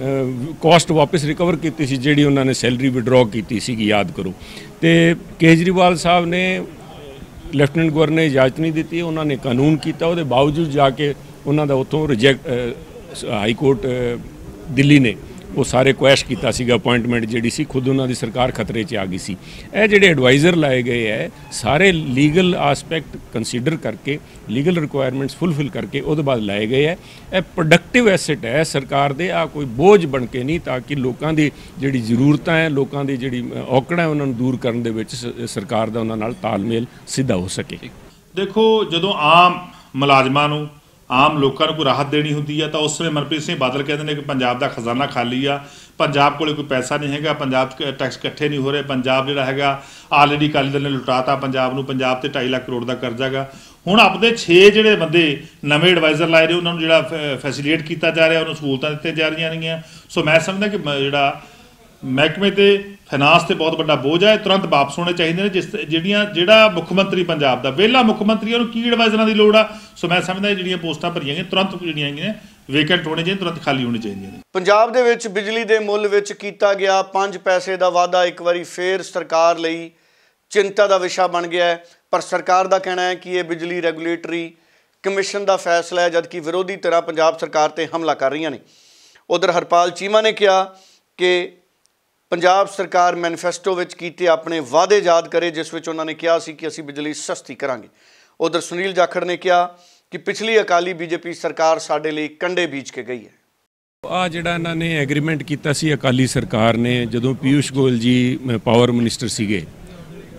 Speaker 2: ਕੋਸਟ ਵਾਪਸ ਰਿਕਵਰ ਕੀਤੀ ਸੀ ਜਿਹੜੀ ਉਹਨਾਂ ਨੇ ਸੈਲਰੀ ਵਿਡਰੋ ਕੀਤੀ ਸੀਗੀ, ਯਾਦ ਕਰੋ। ਤੇ ਕੇਜਰੀਵਾਲ ਸਾਹਿਬ ਨੇ ਲੈਫਟੀਨੈਂਟ ਗਵਰਨਰ ਨੇ ਇਜਾਜ਼ਤ ਨਹੀਂ ਦਿੱਤੀ, ਉਹਨਾਂ ਨੇ ਕਾਨੂੰਨ ਕੀਤਾ, ਉਹਦੇ ਬਾਵਜੂਦ ਜਾ ਕੇ ਉਹਨਾਂ ਦਾ ਉੱਥੋਂ ਰਿਜੈਕਟ ਹਾਈ ਕੋਰਟ ਦਿੱਲੀ ਨੇ ਉਹ ਸਾਰੇ ਕੁਐਸ਼ ਕੀਤਾ ਸੀਗਾ। ਅਪਾਇੰਟਮੈਂਟ ਜਿਹੜੀ ਸੀ ਖੁਦ ਉਹਨਾਂ ਦੀ ਸਰਕਾਰ ਖਤਰੇ 'ਚ ਆ ਗਈ ਸੀ। ਇਹ ਜਿਹੜੇ ਐਡਵਾਈਜ਼ਰ ਲਾਏ ਗਏ ਹੈ ਸਾਰੇ ਲੀਗਲ ਆਸਪੈਕਟ ਕੰਸੀਡਰ ਕਰਕੇ, ਲੀਗਲ ਰਿਕੁਆਇਰਮੈਂਟਸ ਫੁੱਲਫਿਲ ਕਰਕੇ ਉਹਦੇ ਬਾਅਦ ਲਾਏ ਗਏ ਹੈ। ਇਹ ਪ੍ਰੋਡਕਟਿਵ ਐਸੈਟ ਹੈ ਸਰਕਾਰ ਦੇ, ਆ ਕੋਈ ਬੋਝ ਬਣ ਕੇ ਨਹੀਂ, ਤਾਂ ਕਿ ਲੋਕਾਂ ਦੀ ਜਿਹੜੀ ਜ਼ਰੂਰਤਾਂ ਹੈ, ਲੋਕਾਂ ਦੀ ਜਿਹੜੀ ਔਕੜਾਂ ਹੈ, ਉਹਨਾਂ ਨੂੰ ਦੂਰ ਕਰਨ ਦੇ ਵਿੱਚ ਸਰਕਾਰ ਦਾ ਉਹਨਾਂ ਨਾਲ ਤਾਲਮੇਲ ਸਿੱਧਾ ਹੋ ਸਕੇ।
Speaker 9: ਦੇਖੋ, ਜਦੋਂ ਆਮ ਮੁਲਾਜ਼ਮਾਂ ਨੂੰ, ਆਮ ਲੋਕਾਂ ਨੂੰ ਕੋਈ ਰਾਹਤ ਦੇਣੀ ਹੁੰਦੀ ਹੈ ਤਾਂ ਉਸ ਸਮੇਂ ਮਨਪ੍ਰੀਤ ਸਿੰਘ ਬਾਦਲ ਕਹਿੰਦੇ ਨੇ ਕਿ ਪੰਜਾਬ ਦਾ ਖਜ਼ਾਨਾ ਖਾਲੀ ਆ, ਪੰਜਾਬ ਕੋਲ ਕੋਈ ਪੈਸਾ ਨਹੀਂ ਹੈਗਾ, ਪੰਜਾਬ 'ਚ ਟੈਕਸ ਇਕੱਠੇ ਨਹੀਂ ਹੋ ਰਹੇ, ਪੰਜਾਬ ਜਿਹੜਾ ਹੈਗਾ ਆਲਰੇਡੀ ਅਕਾਲੀ ਦਲ ਨੇ ਲੁਟਾਤਾ ਪੰਜਾਬ ਨੂੰ, ਪੰਜਾਬ 'ਤੇ ਢਾਈ ਲੱਖ ਕਰੋੜ ਦਾ ਕਰਜ਼ਾ ਗਾ। ਹੁਣ ਆਪਣੇ ਛੇ ਜਿਹੜੇ ਬੰਦੇ ਨਵੇਂ ਐਡਵਾਈਜ਼ਰ ਲਾਏ ਨੇ ਉਹਨਾਂ ਨੂੰ ਜਿਹੜਾ ਫੈਸਿਲੀਟੇਟ ਕੀਤਾ ਜਾ ਰਿਹਾ, ਉਹਨੂੰ ਸਹੂਲਤਾਂ ਦਿੱਤੀਆਂ ਜਾ ਰਹੀਆਂ ਨੇਗੀਆਂ। ਸੋ ਮੈਂ ਸਮਝਦਾ ਕਿ ਜਿਹੜਾ ਮਹਿਕਮੇ 'ਤੇ ਫਾਈਨਾਂਸ 'ਤੇ ਬਹੁਤ ਵੱਡਾ ਬੋਝ ਹੈ, ਤੁਰੰਤ ਵਾਪਸ ਹੋਣੇ ਚਾਹੀਦੇ ਨੇ। ਜਿਸ ਜਿਹੜੀਆਂ ਜਿਹੜਾ ਮੁੱਖ ਮੰਤਰੀ ਪੰਜਾਬ ਦਾ ਵਿਹਲਾ ਮੁੱਖ ਮੰਤਰੀ, ਉਹਨੂੰ ਕੀ ਐਡਵਾਈਜ਼ਰਾਂ ਦੀ ਲੋੜ ਆ? ਸੋ ਮੈਂ ਸਮਝਦਾ ਜਿਹੜੀਆਂ ਪੋਸਟਾਂ ਭਰੀਆਂ ਗਈਆਂ ਤੁਰੰਤ ਜਿਹੜੀਆਂ ਹੈਗੀਆਂ ਵੇਕੈਂਟ ਹੋਣੇ ਚਾਹੀਦੇ, ਤੁਰੰਤ ਖਾਲੀ ਹੋਣੀ ਚਾਹੀਦੀਆਂ ਨੇ।
Speaker 1: ਪੰਜਾਬ ਦੇ ਵਿੱਚ ਬਿਜਲੀ ਦੇ ਮੁੱਲ ਵਿੱਚ ਕੀਤਾ ਗਿਆ ਪੰਜ ਪੈਸੇ ਦਾ ਵਾਧਾ ਇੱਕ ਵਾਰੀ ਫੇਰ ਸਰਕਾਰ ਲਈ ਚਿੰਤਾ ਦਾ ਵਿਸ਼ਾ ਬਣ ਗਿਆ ਹੈ। ਪਰ ਸਰਕਾਰ ਦਾ ਕਹਿਣਾ ਹੈ ਕਿ ਇਹ ਬਿਜਲੀ ਰੈਗੂਲੇਟਰੀ ਕਮਿਸ਼ਨ ਦਾ ਫੈਸਲਾ ਹੈ, ਜਦਕਿ ਵਿਰੋਧੀ ਧਿਰਾਂ ਪੰਜਾਬ ਸਰਕਾਰ ਤੇ ਹਮਲਾ ਕਰ ਰਹੀਆਂ ਨੇ। ਉਧਰ ਹਰਪਾਲ ਚੀਮਾ ਨੇ ਕਿਹਾ ਕਿ ਪੰਜਾਬ ਸਰਕਾਰ ਮੈਨੀਫੈਸਟੋ ਵਿੱਚ ਕੀਤੇ ਆਪਣੇ ਵਾਅਦੇ ਯਾਦ ਕਰੇ, ਜਿਸ ਵਿੱਚ ਉਹਨਾਂ ਨੇ ਕਿਹਾ ਸੀ ਕਿ ਅਸੀਂ ਬਿਜਲੀ ਸਸਤੀ ਕਰਾਂਗੇ। ਉਧਰ ਸੁਨੀਲ ਜਾਖੜ ਨੇ ਕਿਹਾ ਕਿ ਪਿਛਲੀ ਅਕਾਲੀ ਬੀਜੇਪੀ ਸਰਕਾਰ ਸਾਡੇ ਲਈ ਕੰਡੇ ਬੀਜ ਕੇ ਗਈ ਹੈ।
Speaker 2: ਆ ਜਿਹੜਾ ਇਹਨਾਂ ਨੇ ਐਗਰੀਮੈਂਟ ਕੀਤਾ ਸੀ ਅਕਾਲੀ ਸਰਕਾਰ ਨੇ, ਜਦੋਂ ਪੀਯੂਸ਼ ਗੋਇਲ ਜੀ ਪਾਵਰ ਮਿਨਿਸਟਰ ਸੀਗੇ,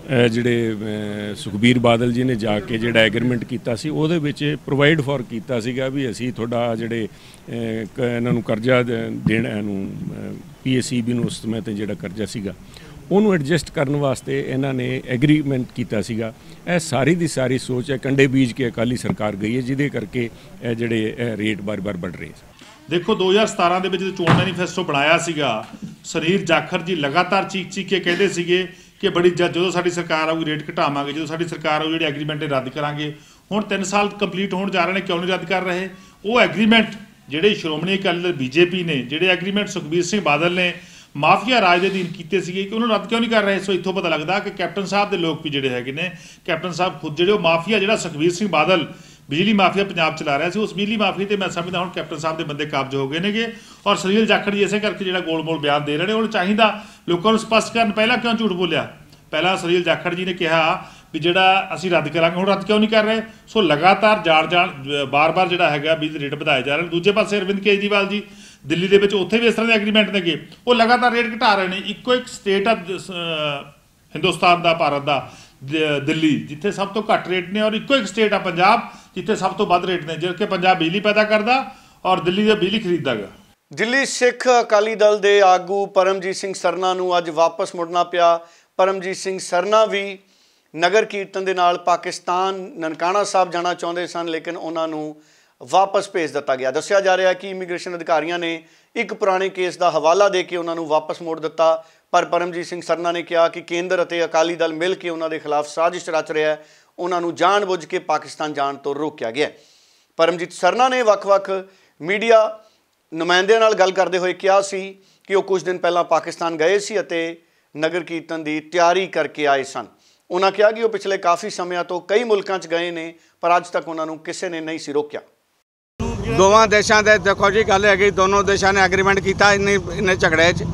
Speaker 2: ਜਿਹੜੇ ਸੁਖਬੀਰ ਬਾਦਲ ਜੀ ਨੇ ਜਾ ਕੇ ਜਿਹੜਾ ਐਗਰੀਮੈਂਟ ਕੀਤਾ ਸੀ ਉਹਦੇ ਵਿੱਚ ਪ੍ਰੋਵਾਈਡ ਫॉर ਕੀਤਾ ਸੀਗਾ ਵੀ ਅਸੀਂ ਤੁਹਾਡਾ ਜਿਹੜੇ ਇਹਨਾਂ ਨੂੰ ਕਰਜ਼ਾ ਦੇਣਾ ਇਹਨੂੰ ਪੀ ਐਸ ਈ ਬੀ ਨੂੰ ਉਸ ਸਮੇਂ 'ਤੇ ਜਿਹੜਾ ਕਰਜ਼ਾ ਸੀਗਾ ਉਹਨੂੰ ਐਡਜਸਟ ਕਰਨ ਵਾਸਤੇ ਇਹਨਾਂ ਨੇ ਐਗਰੀਮੈਂਟ ਕੀਤਾ ਸੀਗਾ। ਇਹ ਸਾਰੀ ਦੀ ਸਾਰੀ ਸੋਚ ਹੈ ਕੰਡੇ ਬੀਜ ਕੇ ਅਕਾਲੀ ਸਰਕਾਰ ਗਈ ਹੈ ਜਿਹਦੇ ਕਰਕੇ ਇਹ ਜਿਹੜੇ ਰੇਟ ਬਾਰ-ਬਾਰ ਵੱਧ ਰਹੇ ਸੀ।
Speaker 9: ਦੇਖੋ ਦੋ ਹਜ਼ਾਰ ਸਤਾਰਾਂ ਦੇ ਵਿੱਚ ਜਦੋਂ ਚੋਣ ਮੈਨੀਫੈਸਟੋ ਬਣਾਇਆ ਸੀਗਾ ਸੁਨੀਲ ਜਾਖੜ ਜੀ ਲਗਾਤਾਰ ਚੀਕ ਚੀਕ ਕੇ ਕਹਿੰਦੇ ਸੀਗੇ ਕਿ ਬੜੀ ਜਦੋਂ ਸਾਡੀ ਸਰਕਾਰ ਆਊਗੀ ਰੇਟ ਘਟਾਵਾਂਗੇ, ਜਦੋਂ ਸਾਡੀ ਸਰਕਾਰ ਆਊ ਜਿਹੜੇ ਐਗਰੀਮੈਂਟ ਰੱਦ ਕਰਾਂਗੇ। ਹੁਣ ਤਿੰਨ ਸਾਲ ਕੰਪਲੀਟ ਹੋਣ ਜਾ ਰਹੇ ਨੇ, ਕਿਉਂ ਨਹੀਂ ਰੱਦ ਕਰ ਰਹੇ? ਉਹ ਐਗਰੀਮੈਂਟ ਜਿਹੜੇ ਸ਼੍ਰੋਮਣੀ ਅਕਾਲੀ ਦਲ ਬੀਜੇਪੀ ਨੇ ਜਿਹੜੇ ਐਗਰੀਮੈਂਟ ਸੁਖਬੀਰ ਸਿੰਘ ਬਾਦਲ ਨੇ ਮਾਫੀਆ ਰਾਜ ਦੇ ਅਧੀਨ ਕੀਤੇ ਸੀਗੇ ਕਿ ਉਹਨੂੰ ਰੱਦ ਕਿਉਂ ਨਹੀਂ ਕਰ ਰਹੇ? ਸੋ ਇੱਥੋਂ ਪਤਾ ਲੱਗਦਾ ਕਿ ਕੈਪਟਨ ਸਾਹਿਬ ਦੇ ਲੋਕ ਵੀ ਜਿਹੜੇ ਹੈਗੇ ਨੇ, ਕੈਪਟਨ ਸਾਹਿਬ ਖੁਦ ਜਿਹੜੇ ਉਹ ਮਾਫੀਆ ਜਿਹੜਾ ਸੁਖਬੀਰ ਸਿੰਘ ਬਾਦਲ ਬਿਜਲੀ ਮਾਫੀਆ ਪੰਜਾਬ ਚਲਾ ਰਿਹਾ ਸੀ ਉਸ ਬਿਜਲੀ ਮਾਫੀਆ ਤੇ ਮੈਂ ਸਮਝਦਾ ਹੁਣ ਕੈਪਟਨ ਸਾਹਿਬ ਦੇ ਬੰਦੇ ਕਾਬਜ਼ ਹੋ ਗਏ ਨੇਗੇ। ਔਰ ਸੁਨੀਲ ਜਾਖੜ ਜੀ ਇਸੇ ਕਰਕੇ ਜਿਹੜਾ ਗੋਲ ਮੋਲ ਬਿਆਨ ਦੇ ਰਹੇ ਨੇ ਉਹਨੂੰ ਚਾਹੀਦਾ ਲੋਕਾਂ ਨੂੰ ਸਪਸ਼ਟ ਕਰਨ ਪਹਿਲਾਂ ਕਿਉਂ ਝੂਠ ਬੋਲਿਆ। ਪਹਿਲਾਂ ਸੁਨੀਲ ਜਾਖੜ ਜੀ ਨੇ ਕਿਹਾ ਵੀ ਜਿਹੜਾ ਅਸੀਂ ਰੱਦ ਕਰਾਂਗੇ, ਹੁਣ ਰੱਦ ਕਿਉਂ ਨਹੀਂ ਕਰ ਰਹੇ? ਸੋ ਲਗਾਤਾਰ ਜਾਣ ਜਾਣ ਬਾਰ-ਬਾਰ ਜਿਹੜਾ ਹੈਗਾ ਬਿਜਲੀ ਰੇਟ ਵਧਾਏ ਜਾ ਰਹੇ ਨੇ। ਦੂਜੇ ਪਾਸੇ ਅਰਵਿੰਦ ਕੇਜਰੀਵਾਲ ਜੀ ਦਿੱਲੀ ਦੇ ਵਿੱਚ ਉੱਥੇ ਵੀ ਇਸ ਤਰ੍ਹਾਂ ਦੇ ਐਗਰੀਮੈਂਟ ਨੇਗੇ, ਉਹ ਲਗਾਤਾਰ ਰੇਟ ਘਟਾ ਰਹੇ ਨੇ। ਇੱਕੋ ਇੱਕ ਸਟੇਟ ਆ ਹਿੰਦੁਸਤਾਨ ਦਾ, ਭਾਰਤ ਦਾ, ਦਿੱਲੀ, ਜਿੱਥੇ ਸਭ ਤੋਂ ਘੱਟ ਰੇਟ ਨੇ, ਔਰ ਇੱਕੋ ਇੱਕ ਸਟੇਟ ਆ ਪੰਜਾਬ ਜਿੱਥੇ ਸਭ ਤੋਂ ਵੱਧ ਰੇਟ ਨੇ, ਜਿਸ ਕਿ ਪੰਜਾਬ ਬਿਜਲੀ ਪੈਦਾ ਕਰਦਾ ਔਰ ਦਿੱਲੀ ਦਾ ਬਿਜਲੀ ਖਰੀਦਦਾ ਗਾ।
Speaker 1: ਦਿੱਲੀ ਸਿੱਖ ਅਕਾਲੀ ਦਲ ਦੇ ਆਗੂ ਪਰਮਜੀਤ ਸਿੰਘ ਸਰਨਾ ਨੂੰ ਅੱਜ ਵਾਪਸ ਮੁੜਨਾ ਪਿਆ। ਪਰਮਜੀਤ ਸਿੰਘ ਸਰਨਾ ਵੀ ਨਗਰ ਕੀਰਤਨ ਦੇ ਨਾਲ ਪਾਕਿਸਤਾਨ ਨਨਕਾਣਾ ਸਾਹਿਬ ਜਾਣਾ ਚਾਹੁੰਦੇ ਸਨ, ਲੇਕਿਨ ਉਹਨਾਂ ਨੂੰ ਵਾਪਸ ਭੇਜ ਦਿੱਤਾ ਗਿਆ। ਦੱਸਿਆ ਜਾ ਰਿਹਾ ਕਿ ਇਮੀਗ੍ਰੇਸ਼ਨ ਅਧਿਕਾਰੀਆਂ ਨੇ ਇੱਕ ਪੁਰਾਣੇ ਕੇਸ ਦਾ ਹਵਾਲਾ ਦੇ ਕੇ ਉਹਨਾਂ ਨੂੰ ਵਾਪਸ ਮੋੜ ਦਿੱਤਾ। ਪਰ ਪਰਮਜੀਤ ਸਿੰਘ ਸਰਨਾ ਨੇ ਕਿਹਾ ਕਿ ਕੇਂਦਰ ਅਤੇ ਅਕਾਲੀ ਦਲ ਮਿਲ ਕੇ ਉਹਨਾਂ ਦੇ ਖਿਲਾਫ ਸਾਜ਼ਿਸ਼ ਰਚ ਰਿਹਾ ਹੈ, ਉਹਨਾਂ ਨੂੰ ਜਾਣ-ਬੁੱਝ ਕੇ ਪਾਕਿਸਤਾਨ ਜਾਣ ਤੋਂ ਰੋਕਿਆ ਗਿਆ। ਪਰਮਜੀਤ ਸਰਨਾ ਨੇ ਵੱਖ-ਵੱਖ ਮੀਡੀਆ ਨੁਮਾਇੰਦਿਆਂ ਨਾਲ ਗੱਲ ਕਰਦੇ ਹੋਏ ਕਿਹਾ ਸੀ ਕਿ ਉਹ ਕੁਝ ਦਿਨ ਪਹਿਲਾਂ ਪਾਕਿਸਤਾਨ ਗਏ ਸੀ ਅਤੇ ਨਗਰ ਕੀਰਤਨ ਦੀ ਤਿਆਰੀ ਕਰਕੇ ਆਏ ਸਨ। ਉਹਨਾਂ ਕਿਹਾ ਕਿ ਉਹ ਪਿਛਲੇ ਕਾਫੀ ਸਮਿਆਂ ਤੋਂ ਕਈ ਮੁਲਕਾਂ 'ਚ ਗਏ ਨੇ ਪਰ ਅੱਜ ਤੱਕ ਉਹਨਾਂ ਨੂੰ ਕਿਸੇ ਨੇ ਨਹੀਂ ਸੀ ਰੋਕਿਆ।
Speaker 10: ਦੋਵਾਂ ਦੇਸ਼ਾਂ ਦੇ ਦੇਖੋ ਜੀ ਗੱਲ ਹੈਗੀ, ਦੋਨੋਂ ਦੇਸ਼ਾਂ ਨੇ ਐਗਰੀਮੈਂਟ ਕੀਤਾ ਇੰਨੇ ਇੰਨੇ ਝਗੜੇ 'ਚ।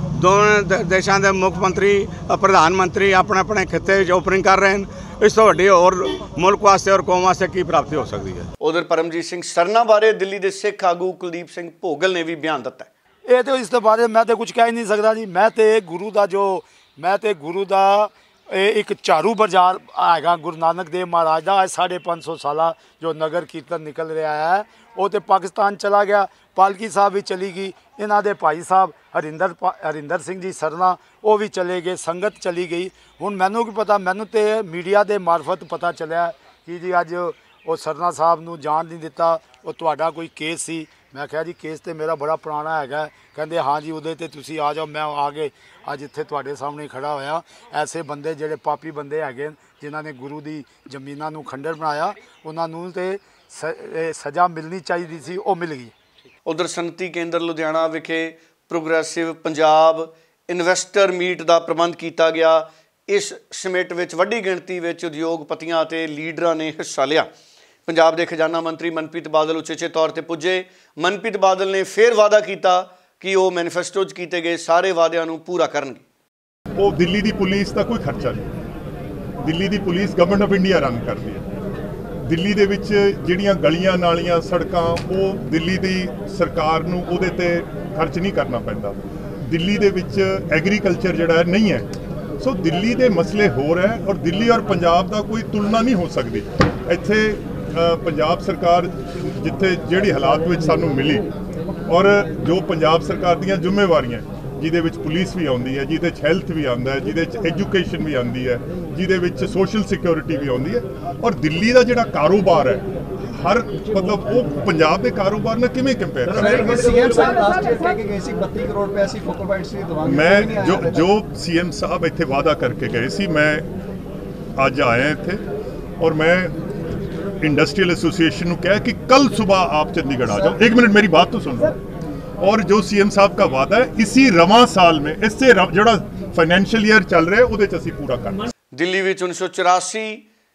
Speaker 10: ਦੋਵੇਂ ਦੇਸ਼ਾਂ ਦੇ ਮੁੱਖ ਮੰਤਰੀ ਪ੍ਰਧਾਨ ਮੰਤਰੀ ਆਪਣੇ ਆਪਣੇ ਖਿੱਤੇ ਵਿੱਚ ਓਪਨਿੰਗ ਕਰ ਰਹੇ ਹਨ। ਇਸ ਤੋਂ ਵੱਡੀ ਹੋਰ ਮੁਲਕ ਵਾਸਤੇ ਔਰ ਕੌਮ ਵਾਸਤੇ ਕੀ ਪ੍ਰਾਪਤੀ ਹੋ ਸਕਦੀ ਹੈ।
Speaker 1: ਉਧਰ ਪਰਮਜੀਤ ਸਿੰਘ ਸਰਨਾ ਬਾਰੇ ਦਿੱਲੀ ਦੇ ਸਿੱਖ ਆਗੂ ਕੁਲਦੀਪ ਸਿੰਘ ਭੋਗਲ ਨੇ ਵੀ ਬਿਆਨ ਦਿੱਤਾ।
Speaker 11: ਇਹ ਤਾਂ ਇਸ ਤੋਂ ਬਾਰੇ ਮੈਂ ਤਾਂ ਕੁਝ ਕਹਿ ਨਹੀਂ ਸਕਦਾ ਜੀ। ਮੈਂ ਤੇ ਗੁਰੂ ਦਾ ਜੋ ਮੈਂ ਤੇ ਗੁਰੂ ਦਾ ਇਹ ਇੱਕ ਝਾੜੂ ਬਾਜ਼ਾਰ ਹੈਗਾ ਗੁਰੂ ਨਾਨਕ ਦੇਵ ਮਹਾਰਾਜ ਦਾ, ਸਾਢੇ ਪੰਜ ਸੌ ਸਾਲਾ ਜੋ ਨਗਰ ਕੀਰਤਨ ਨਿਕਲ ਰਿਹਾ ਹੈ ਉਹ ਤਾਂ ਪਾਕਿਸਤਾਨ ਚਲਾ ਗਿਆ। ਪਾਲਕੀ ਸਾਹਿਬ ਵੀ ਚਲੀ ਗਈ, ਇਹਨਾਂ ਦੇ ਭਾਈ ਸਾਹਿਬ ਹਰਿੰਦਰ ਹਰਿੰਦਰ ਸਿੰਘ ਜੀ ਸਰਨਾ ਉਹ ਵੀ ਚਲੇ ਗਏ, ਸੰਗਤ ਚਲੀ ਗਈ। ਹੁਣ ਮੈਨੂੰ ਕੀ ਪਤਾ, ਮੈਨੂੰ ਤੇ ਮੀਡੀਆ ਦੇ ਮਾਰਫਤ ਪਤਾ ਚੱਲਿਆ ਕਿ ਜੀ ਅੱਜ ਉਹ ਸਰਨਾ ਸਾਹਿਬ ਨੂੰ ਜਾਣ ਨਹੀਂ ਦਿੱਤਾ, ਉਹ ਤੁਹਾਡਾ ਕੋਈ ਕੇਸ ਸੀ। ਮੈਂ ਕਿਹਾ ਜੀ ਕੇਸ ਤੇ ਮੇਰਾ ਬੜਾ ਪੁਰਾਣਾ ਹੈਗਾ। ਕਹਿੰਦੇ ਹਾਂ ਜੀ ਉਹਦੇ ਤੇ ਤੁਸੀਂ ਆ ਜਾਓ। ਮੈਂ ਆ ਕੇ ਅੱਜ ਇੱਥੇ ਤੁਹਾਡੇ ਸਾਹਮਣੇ ਖੜਾ ਹੋਇਆ। ਐਸੇ ਬੰਦੇ ਜਿਹੜੇ ਪਾਪੀ ਬੰਦੇ ਹੈਗੇ ਜਿਨ੍ਹਾਂ ਨੇ ਗੁਰੂ ਦੀ ਜ਼ਮੀਨਾਂ ਨੂੰ ਖੰਡਰ ਬਣਾਇਆ, ਉਹਨਾਂ ਨੂੰ ਤੇ ਸਜ਼ਾ ਮਿਲਣੀ ਚਾਹੀਦੀ ਸੀ, ਉਹ ਮਿਲ ਗਈ।
Speaker 1: ਉਧਰ ਸਨਅਤੀ ਕੇਂਦਰ ਲੁਧਿਆਣਾ ਵਿਖੇ ਪ੍ਰੋਗਰੈਸਿਵ ਪੰਜਾਬ ਇਨਵੈਸਟਰ ਮੀਟ ਦਾ ਪ੍ਰਬੰਧ ਕੀਤਾ ਗਿਆ। ਇਸ ਸਮੇਟ ਵਿੱਚ ਵੱਡੀ ਗਿਣਤੀ ਵਿੱਚ ਉਦਯੋਗਪਤੀਆਂ ਅਤੇ ਲੀਡਰਾਂ ਨੇ ਹਿੱਸਾ ਲਿਆ। ਪੰਜਾਬ ਦੇ ਖਜ਼ਾਨਾ ਮੰਤਰੀ ਮਨਪ੍ਰੀਤ ਬਾਦਲ ਉਚੇਚੇ ਤੌਰ ਤੇ ਪੁੱਜੇ। ਮਨਪ੍ਰੀਤ ਬਾਦਲ ਨੇ ਫਿਰ ਵਾਅਦਾ ਕੀਤਾ ਕਿ ਉਹ ਮੈਨੀਫੈਸਟੋ 'ਚ ਕੀਤੇ ਗਏ ਸਾਰੇ ਵਾਅਦਿਆਂ ਨੂੰ ਪੂਰਾ ਕਰਨਗੇ।
Speaker 12: ਉਹ ਦਿੱਲੀ ਦੀ ਪੁਲਿਸ ਦਾ ਕੋਈ ਖਰਚਾ ਨਹੀਂ, ਦਿੱਲੀ ਦੀ police government of India run ਕਰਦੀ ਹੈ। ਦਿੱਲੀ ਦੇ ਵਿੱਚ ਜਿਹੜੀਆਂ ਗਲੀਆਂ ਨਾਲੀਆਂ ਸੜਕਾਂ ਉਹ ਦਿੱਲੀ ਦੀ ਸਰਕਾਰ ਨੂੰ ਉਹਦੇ ਤੇ ਖਰਚ ਨਹੀਂ ਕਰਨਾ ਪੈਂਦਾ। ਦਿੱਲੀ ਦੇ ਵਿੱਚ ਐਗਰੀਕਲਚਰ ਜਿਹੜਾ ਹੈ ਨਹੀਂ ਹੈ। ਸੋ ਦਿੱਲੀ ਦੇ ਮਸਲੇ ਹੋਰ ਹੈ ਔਰ ਦਿੱਲੀ ਔਰ ਪੰਜਾਬ ਦਾ ਕੋਈ ਤੁਲਨਾ ਨਹੀਂ ਹੋ ਸਕਦੀ। ਇੱਥੇ ਪੰਜਾਬ ਸਰਕਾਰ ਜਿੱਥੇ ਜਿਹੜੀ ਹਾਲਾਤ ਵਿੱਚ ਸਾਨੂੰ ਮਿਲੀ ਔਰ ਜੋ ਪੰਜਾਬ ਸਰਕਾਰ ਦੀਆਂ ਜ਼ਿੰਮੇਵਾਰੀਆਂ ਜਿਹਦੇ ਵਿੱਚ ਪੁਲਿਸ ਵੀ ਆਉਂਦੀ ਹੈ, ਜਿਹਦੇ 'ਚ ਹੈਲਥ ਵੀ ਆਉਂਦਾ ਹੈ, ਜਿਹਦੇ 'ਚ ਐਜੂਕੇਸ਼ਨ ਵੀ ਆਉਂਦੀ ਹੈ, ਜਿਹਦੇ ਵਿੱਚ ਸੋਸ਼ਲ ਸਿਕਿਉਰਿਟੀ ਵੀ ਆਉਂਦੀ ਹੈ। ਔਰ ਦਿੱਲੀ ਦਾ ਜਿਹੜਾ ਕਾਰੋਬਾਰ ਹੈ ਹਰ ਮਤਲਬ ਉਹ ਪੰਜਾਬ ਦੇ ਕਾਰੋਬਾਰ ਨਾਲ ਕਿਵੇਂ ਕੰਪੇਅਰ ਕਰਾਂਗੇ।
Speaker 13: ਸੀਐਮ ਸਾਹਿਬ ਲਾਸਟ ਈਅਰ ਕਹਿ ਕੇ ਗਏ ਸੀ ਬੱਤੀ ਕਰੋੜ ਰੁਪਏ ਅਸੀਂ ਫੋਕਲ ਪੁਆਇੰਟਸ ਵੀ ਦਵਾਂਗੇ।
Speaker 12: ਮੈਂ ਜੋ ਜੋ ਸੀਐਮ ਸਾਹਿਬ ਇੱਥੇ ਵਾਅਦਾ ਕਰਕੇ ਗਏ ਸੀ, ਮੈਂ ਅੱਜ ਆਇਆ ਇੱਥੇ ਔਰ ਮੈਂ इंडस्ट्रियल एसोसिएशन को कहा कि कल सुबह आप चंडीगढ़ आ जाओ। एक मिनट मेरी बात तो सुनो। और जो सीएम साहब का वादा है इसी रवां साल में इससे जो फाइनेंशियल ईयर चल रहा है उहदे च असीं पूरा करना।
Speaker 1: दिल्ली विच उन्नीस सौ चौरासी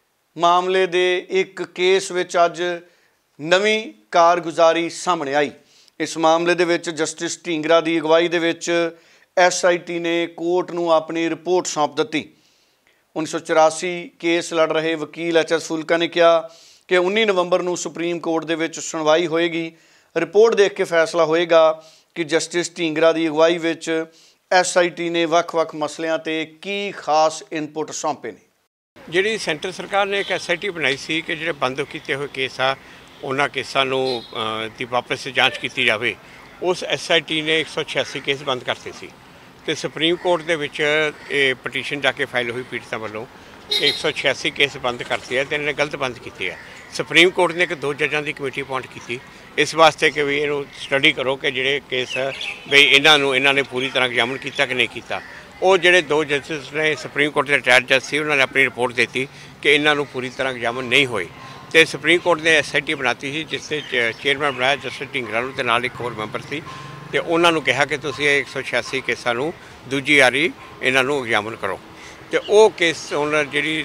Speaker 1: मामले दे एक केस विच अज नवीं कारगुजारी सामने आई। इस मामले दे विच जस्टिस ढींगरा की अगवाई दे विच एस आई टी ने कोर्ट नूं अपनी रिपोर्ट सौंप दी। उन्नीस सौ चौरासी केस लड़ रहे वकील एच एस फुलका ने कहा कि उन्नीस नवंबर ਨੂੰ ਸੁਪਰੀਮ ਕੋਰਟ ਦੇ ਵਿੱਚ ਸੁਣਵਾਈ ਹੋਏਗੀ। ਰਿਪੋਰਟ ਦੇਖ ਕੇ ਫੈਸਲਾ ਹੋਏਗਾ ਕਿ ਜਸਟਿਸ ਢੀਂਗਰਾ ਦੀ ਅਗਵਾਈ ਵਿੱਚ ਐਸ ਆਈ ਟੀ ਨੇ ਵੱਖ-ਵੱਖ ਮਸਲਿਆਂ ਤੇ ਕੀ ਖਾਸ ਇਨਪੁਟ ਸੌਂਪੇ ਨੇ।
Speaker 5: ਜਿਹੜੀ ਸੈਂਟਰ ਸਰਕਾਰ ਨੇ ਇੱਕ ਐਸ ਆਈ ਟੀ ਬਣਾਈ ਸੀ ਕਿ ਜਿਹੜੇ ਬੰਦ ਕੀਤੇ ਹੋਏ ਕੇਸ ਆ ਉਹਨਾਂ ਕੇਸਾਂ ਨੂੰ ਦੀ ਵਾਪਸ ਜਾਂਚ ਕੀਤੀ ਜਾਵੇ। ਉਸ ਐਸ ਆਈ ਟੀ ਨੇ ਇੱਕ ਸੌ ਛਿਆਸੀ ਕੇਸ ਬੰਦ ਕਰਤੇ ਸੀ ਤੇ ਸੁਪਰੀਮ ਕੋਰਟ ਦੇ ਵਿੱਚ ਇਹ ਪਟੀਸ਼ਨ ਜਾ ਕੇ ਫਾਈਲ ਹੋਈ ਪੀੜਤਾਂ ਵੱਲੋਂ ਕਿ ਇੱਕ ਸੌ ਛਿਆਸੀ ਕੇਸ ਬੰਦ ਕਰਤੇ ਆ ਤੇ ਇਹਨਾਂ ਨੇ ਗਲਤ ਬੰਦ ਕੀਤੇ ਆ। ਸੁਪਰੀਮ ਕੋਰਟ ਨੇ ਇੱਕ ਦੋ ਜੱਜਾਂ ਦੀ ਕਮੇਟੀ ਅਪਾਇੰਟ ਕੀਤੀ ਇਸ ਵਾਸਤੇ ਕਿ ਵੀ ਇਹਨੂੰ ਸਟੱਡੀ ਕਰੋ ਕਿ ਜਿਹੜੇ ਕੇਸ ਬਈ ਇਹਨਾਂ ਨੂੰ ਇਹਨਾਂ ਨੇ ਪੂਰੀ ਤਰ੍ਹਾਂ ਐਗਜ਼ਾਮਨ ਕੀਤਾ ਕਿ ਨਹੀਂ ਕੀਤਾ। ਉਹ ਜਿਹੜੇ ਦੋ ਜੱਜਸ ਨੇ ਸੁਪਰੀਮ ਕੋਰਟ ਦੇ ਰਿਟਾਇਰਡ ਜੱਜ ਸੀ ਉਹਨਾਂ ਨੇ ਆਪਣੀ ਰਿਪੋਰਟ ਦਿੱਤੀ ਕਿ ਇਹਨਾਂ ਨੂੰ ਪੂਰੀ ਤਰ੍ਹਾਂ ਐਗਜ਼ਾਮਨ ਨਹੀਂ ਹੋਏ ਤੇ ਸੁਪਰੀਮ ਕੋਰਟ ਨੇ ਐਸ ਆਈ ਟੀ ਬਣਾਤੀ ਸੀ ਜਿਸ ਦੇ ਚੇਅਰਮੈਨ ਬਣਾਇਆ ਜਸਟਿਸ ਢਿੰਗਰਾ ਨੂੰ ਤੇ ਨਾਲ ਇੱਕ ਹੋਰ ਮੈਂਬਰ ਸੀ ਤੇ ਉਹਨਾਂ ਨੂੰ ਕਿਹਾ ਕਿ ਤੁਸੀਂ ਇਹ ਇੱਕ ਸੌ ਛਿਆਸੀ ਕੇਸਾਂ ਨੂੰ ਦੂਜੀ ਵਾਰੀ ਇਹਨਾਂ ਨੂੰ ਐਗਜ਼ਾਮਨ ਕਰੋ ਤੇ ਉਹ ਕੇਸ ਉਹਨਾਂ ਜਿਹੜੀ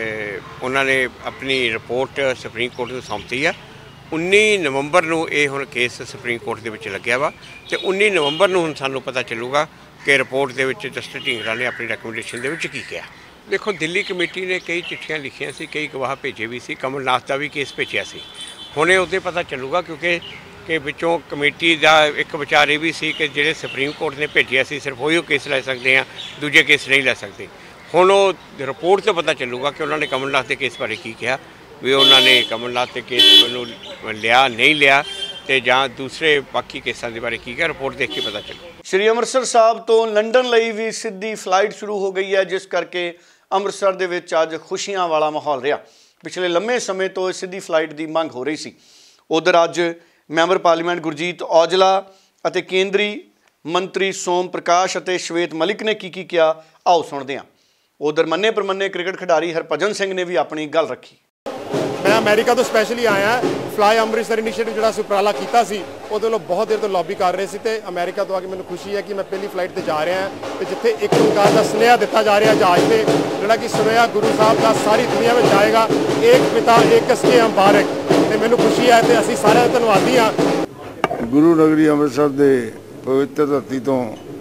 Speaker 5: ਉਹਨਾਂ ਨੇ ਆਪਣੀ ਰਿਪੋਰਟ ਸੁਪਰੀਮ ਕੋਰਟ ਨੂੰ ਸੌਂਪੀ ਆ। ਉੱਨੀ ਨਵੰਬਰ ਨੂੰ ਇਹ ਹੁਣ ਕੇਸ ਸੁਪਰੀਮ ਕੋਰਟ ਦੇ ਵਿੱਚ ਲੱਗਿਆ ਵਾ ਤੇ ਉੱਨੀ ਨਵੰਬਰ ਨੂੰ ਹੁਣ ਸਾਨੂੰ ਪਤਾ ਚੱਲੂਗਾ ਕਿ ਰਿਪੋਰਟ ਦੇ ਵਿੱਚ ਜਸਟਿਸ ਢਿੰਗਰਾ ਨੇ ਆਪਣੀ ਰੈਕਮੈਂਡੇਸ਼ਨ ਦੇ ਵਿੱਚ ਕੀ ਕਿਹਾ। ਦੇਖੋ ਦਿੱਲੀ ਕਮੇਟੀ ਨੇ ਕਈ ਚਿੱਠੀਆਂ ਲਿਖੀਆਂ ਸੀ, ਕਈ ਗਵਾਹ ਭੇਜੇ ਵੀ ਸੀ, ਕਮਲ ਨਾਥ ਦਾ ਵੀ ਕੇਸ ਭੇਜਿਆ ਸੀ। ਹੁਣੇ ਉਹਦੇ ਪਤਾ ਚੱਲੂਗਾ ਕਿਉਂਕਿ ਕਿ ਵਿੱਚੋਂ ਕਮੇਟੀ ਦਾ ਇੱਕ ਵਿਚਾਰ ਇਹ ਵੀ ਸੀ ਕਿ ਜਿਹੜੇ ਸੁਪਰੀਮ ਕੋਰਟ ਨੇ ਭੇਜਿਆ ਸੀ ਸਿਰਫ ਉਹੀ ਕੇਸ ਲੈ ਸਕਦੇ ਆ, ਦੂਜੇ ਕੇਸ ਨਹੀਂ ਲੈ ਸਕਦੇ। ਹੁਣ ਉਹ ਰਿਪੋਰਟ ਤੋਂ ਪਤਾ ਚੱਲੂਗਾ ਕਿ ਉਹਨਾਂ ਨੇ ਕਮਲ ਨਾਥ ਦੇ ਕੇਸ ਬਾਰੇ ਕੀ ਕਿਹਾ, ਵੀ ਉਹਨਾਂ ਨੇ ਕਮਲ ਨਾਥ ਦੇ ਕੇਸ ਨੂੰ ਲਿਆ ਨਹੀਂ ਲਿਆ ਤੇ ਜਾਂ ਦੂਸਰੇ ਬਾਕੀ ਕੇਸਾਂ ਦੇ ਬਾਰੇ ਕੀ ਕਿਹਾ। ਰਿਪੋਰਟ ਦੇਖ ਕੇ ਪਤਾ ਚੱਲੂ।
Speaker 1: ਸ਼੍ਰੀ ਅੰਮ੍ਰਿਤਸਰ ਸਾਹਿਬ ਤੋਂ ਲੰਡਨ ਲਈ ਵੀ ਸਿੱਧੀ ਫਲਾਈਟ ਸ਼ੁਰੂ ਹੋ ਗਈ ਹੈ ਜਿਸ ਕਰਕੇ ਅੰਮ੍ਰਿਤਸਰ ਦੇ ਵਿੱਚ ਅੱਜ ਖੁਸ਼ੀਆਂ ਵਾਲਾ ਮਾਹੌਲ ਰਿਹਾ। ਪਿਛਲੇ ਲੰਮੇ ਸਮੇਂ ਤੋਂ ਸਿੱਧੀ ਫਲਾਈਟ ਦੀ ਮੰਗ ਹੋ ਰਹੀ ਸੀ। ਉਧਰ ਅੱਜ ਮੈਂਬਰ ਪਾਰਲੀਮੈਂਟ ਗੁਰਜੀਤ ਔਜਲਾ ਅਤੇ ਕੇਂਦਰੀ ਮੰਤਰੀ ਸੋਮ ਪ੍ਰਕਾਸ਼ ਅਤੇ ਸ਼ਵੇਤ ਮਲਿਕ ਨੇ ਕੀ ਕੀ ਕਿਹਾ, ਆਓ ਸੁਣਦੇ ਹਾਂ। ਉਧਰ ਮੰਨੇ ਪ੍ਰਮੰਨੇ ਕ੍ਰਿਕਟ ਖਿਡਾਰੀ ਹਰਭਜਨ ਸਿੰਘ ਨੇ ਵੀ ਆਪਣੀ ਗੱਲ ਰੱਖੀ।
Speaker 14: मैं अमेरिका तो स्पैशली आया फ्लाई अमृतसर इनिशिएटिव जो उपराला किया वो बहुत देर तो लॉबी कर रहे थे। अमेरिका तो आके मैंने खुशी है कि मैं पहली फ्लाइट पर जा रहा है तो जिथे एक प्रकार का सुनेहा दिता जा रहा जहाज से जोड़ा कि सुनेहा गुरु साहब का सारी दुनिया में जाएगा, एक पिता एक कसके मुबारक। तो मैंने खुशी है तो असी सारे धन्यवादी हाँ।
Speaker 15: गुरु नगरी अमृतसर के पवित्र धरती तो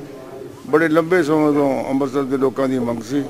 Speaker 15: बड़े लंबे समय तो अमृतसर के लोगों की मंग सी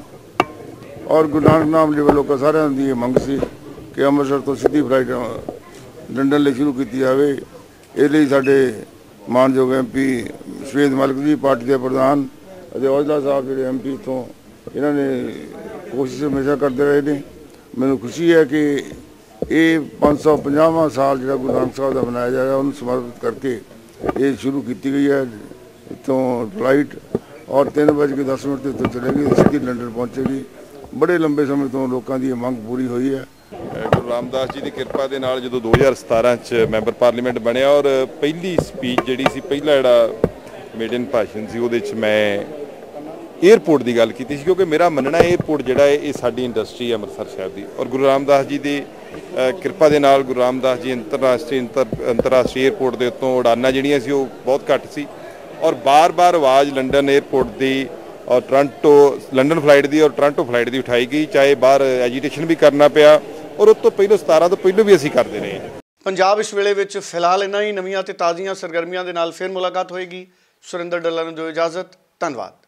Speaker 15: और गुरु नानक नाम लेवल लोग सारे की मंग सी कि अमृतसर तो सीधी फ्लाइट लंडन ਲਈ शुरू की जाए। इसलिए साढ़े मानयोग M P Shwet Malik ji party के प्रधान औजला साहब जो एम पी इतों इन्होंने कोशिश हमेशा करते रहे हैं। मैनू खुशी है कि ये पाँच सौ पचासवां साल जो गुरु नानक साहब का मनाया जाएगा उन्होंने समर्पित करके ये शुरू की गई है इतों फ्लाइट और तीन बज के दस मिनट इतों चलेगी सीधी लंडन पहुँचेगी। बड़े लंबे समय तो लोगों की मंग पूरी हुई है।
Speaker 16: गुरु रामदास जी की किरपा के नाल जो दो हज़ार सतारह च मैंबर पार्लीमेंट बनया और पहली स्पीच जी सी पहला जोड़ा मेडन भाषण से वो मैं एयरपोर्ट की गल की थी क्योंकि मेरा मनना एयरपोर्ट जोड़ा है ये साडी इंडस्ट्री है अमृतसर शहर की और गुरु रामदास जी की किरपा के नाल गुरु रामदास जी अंतरराष्ट्रीय अंतर अंतरराष्ट्रीय एयरपोर्ट के उत्तों उड़ाना जिहड़ियां सी वो बहुत घट सी और बार बार आवाज़ लंडन एयरपोर्ट की और टोरंटो लंडन फ्लाइट की और टोरंटो फ्लाइट की उठाई गई, चाहे बाहर एजीटेशन भी करना पिया और उस तो पहले सतारह तो पहले भी असी करते रहे।
Speaker 1: पंजाब इस वेले विच फिलहाल इन्हां ही नवीं ते ताज़ियां सरगर्मियां दे नाल फिर मुलाकात होएगी। सुरिंदर डल्ला नूं दिओ इजाजत। धन्नवाद।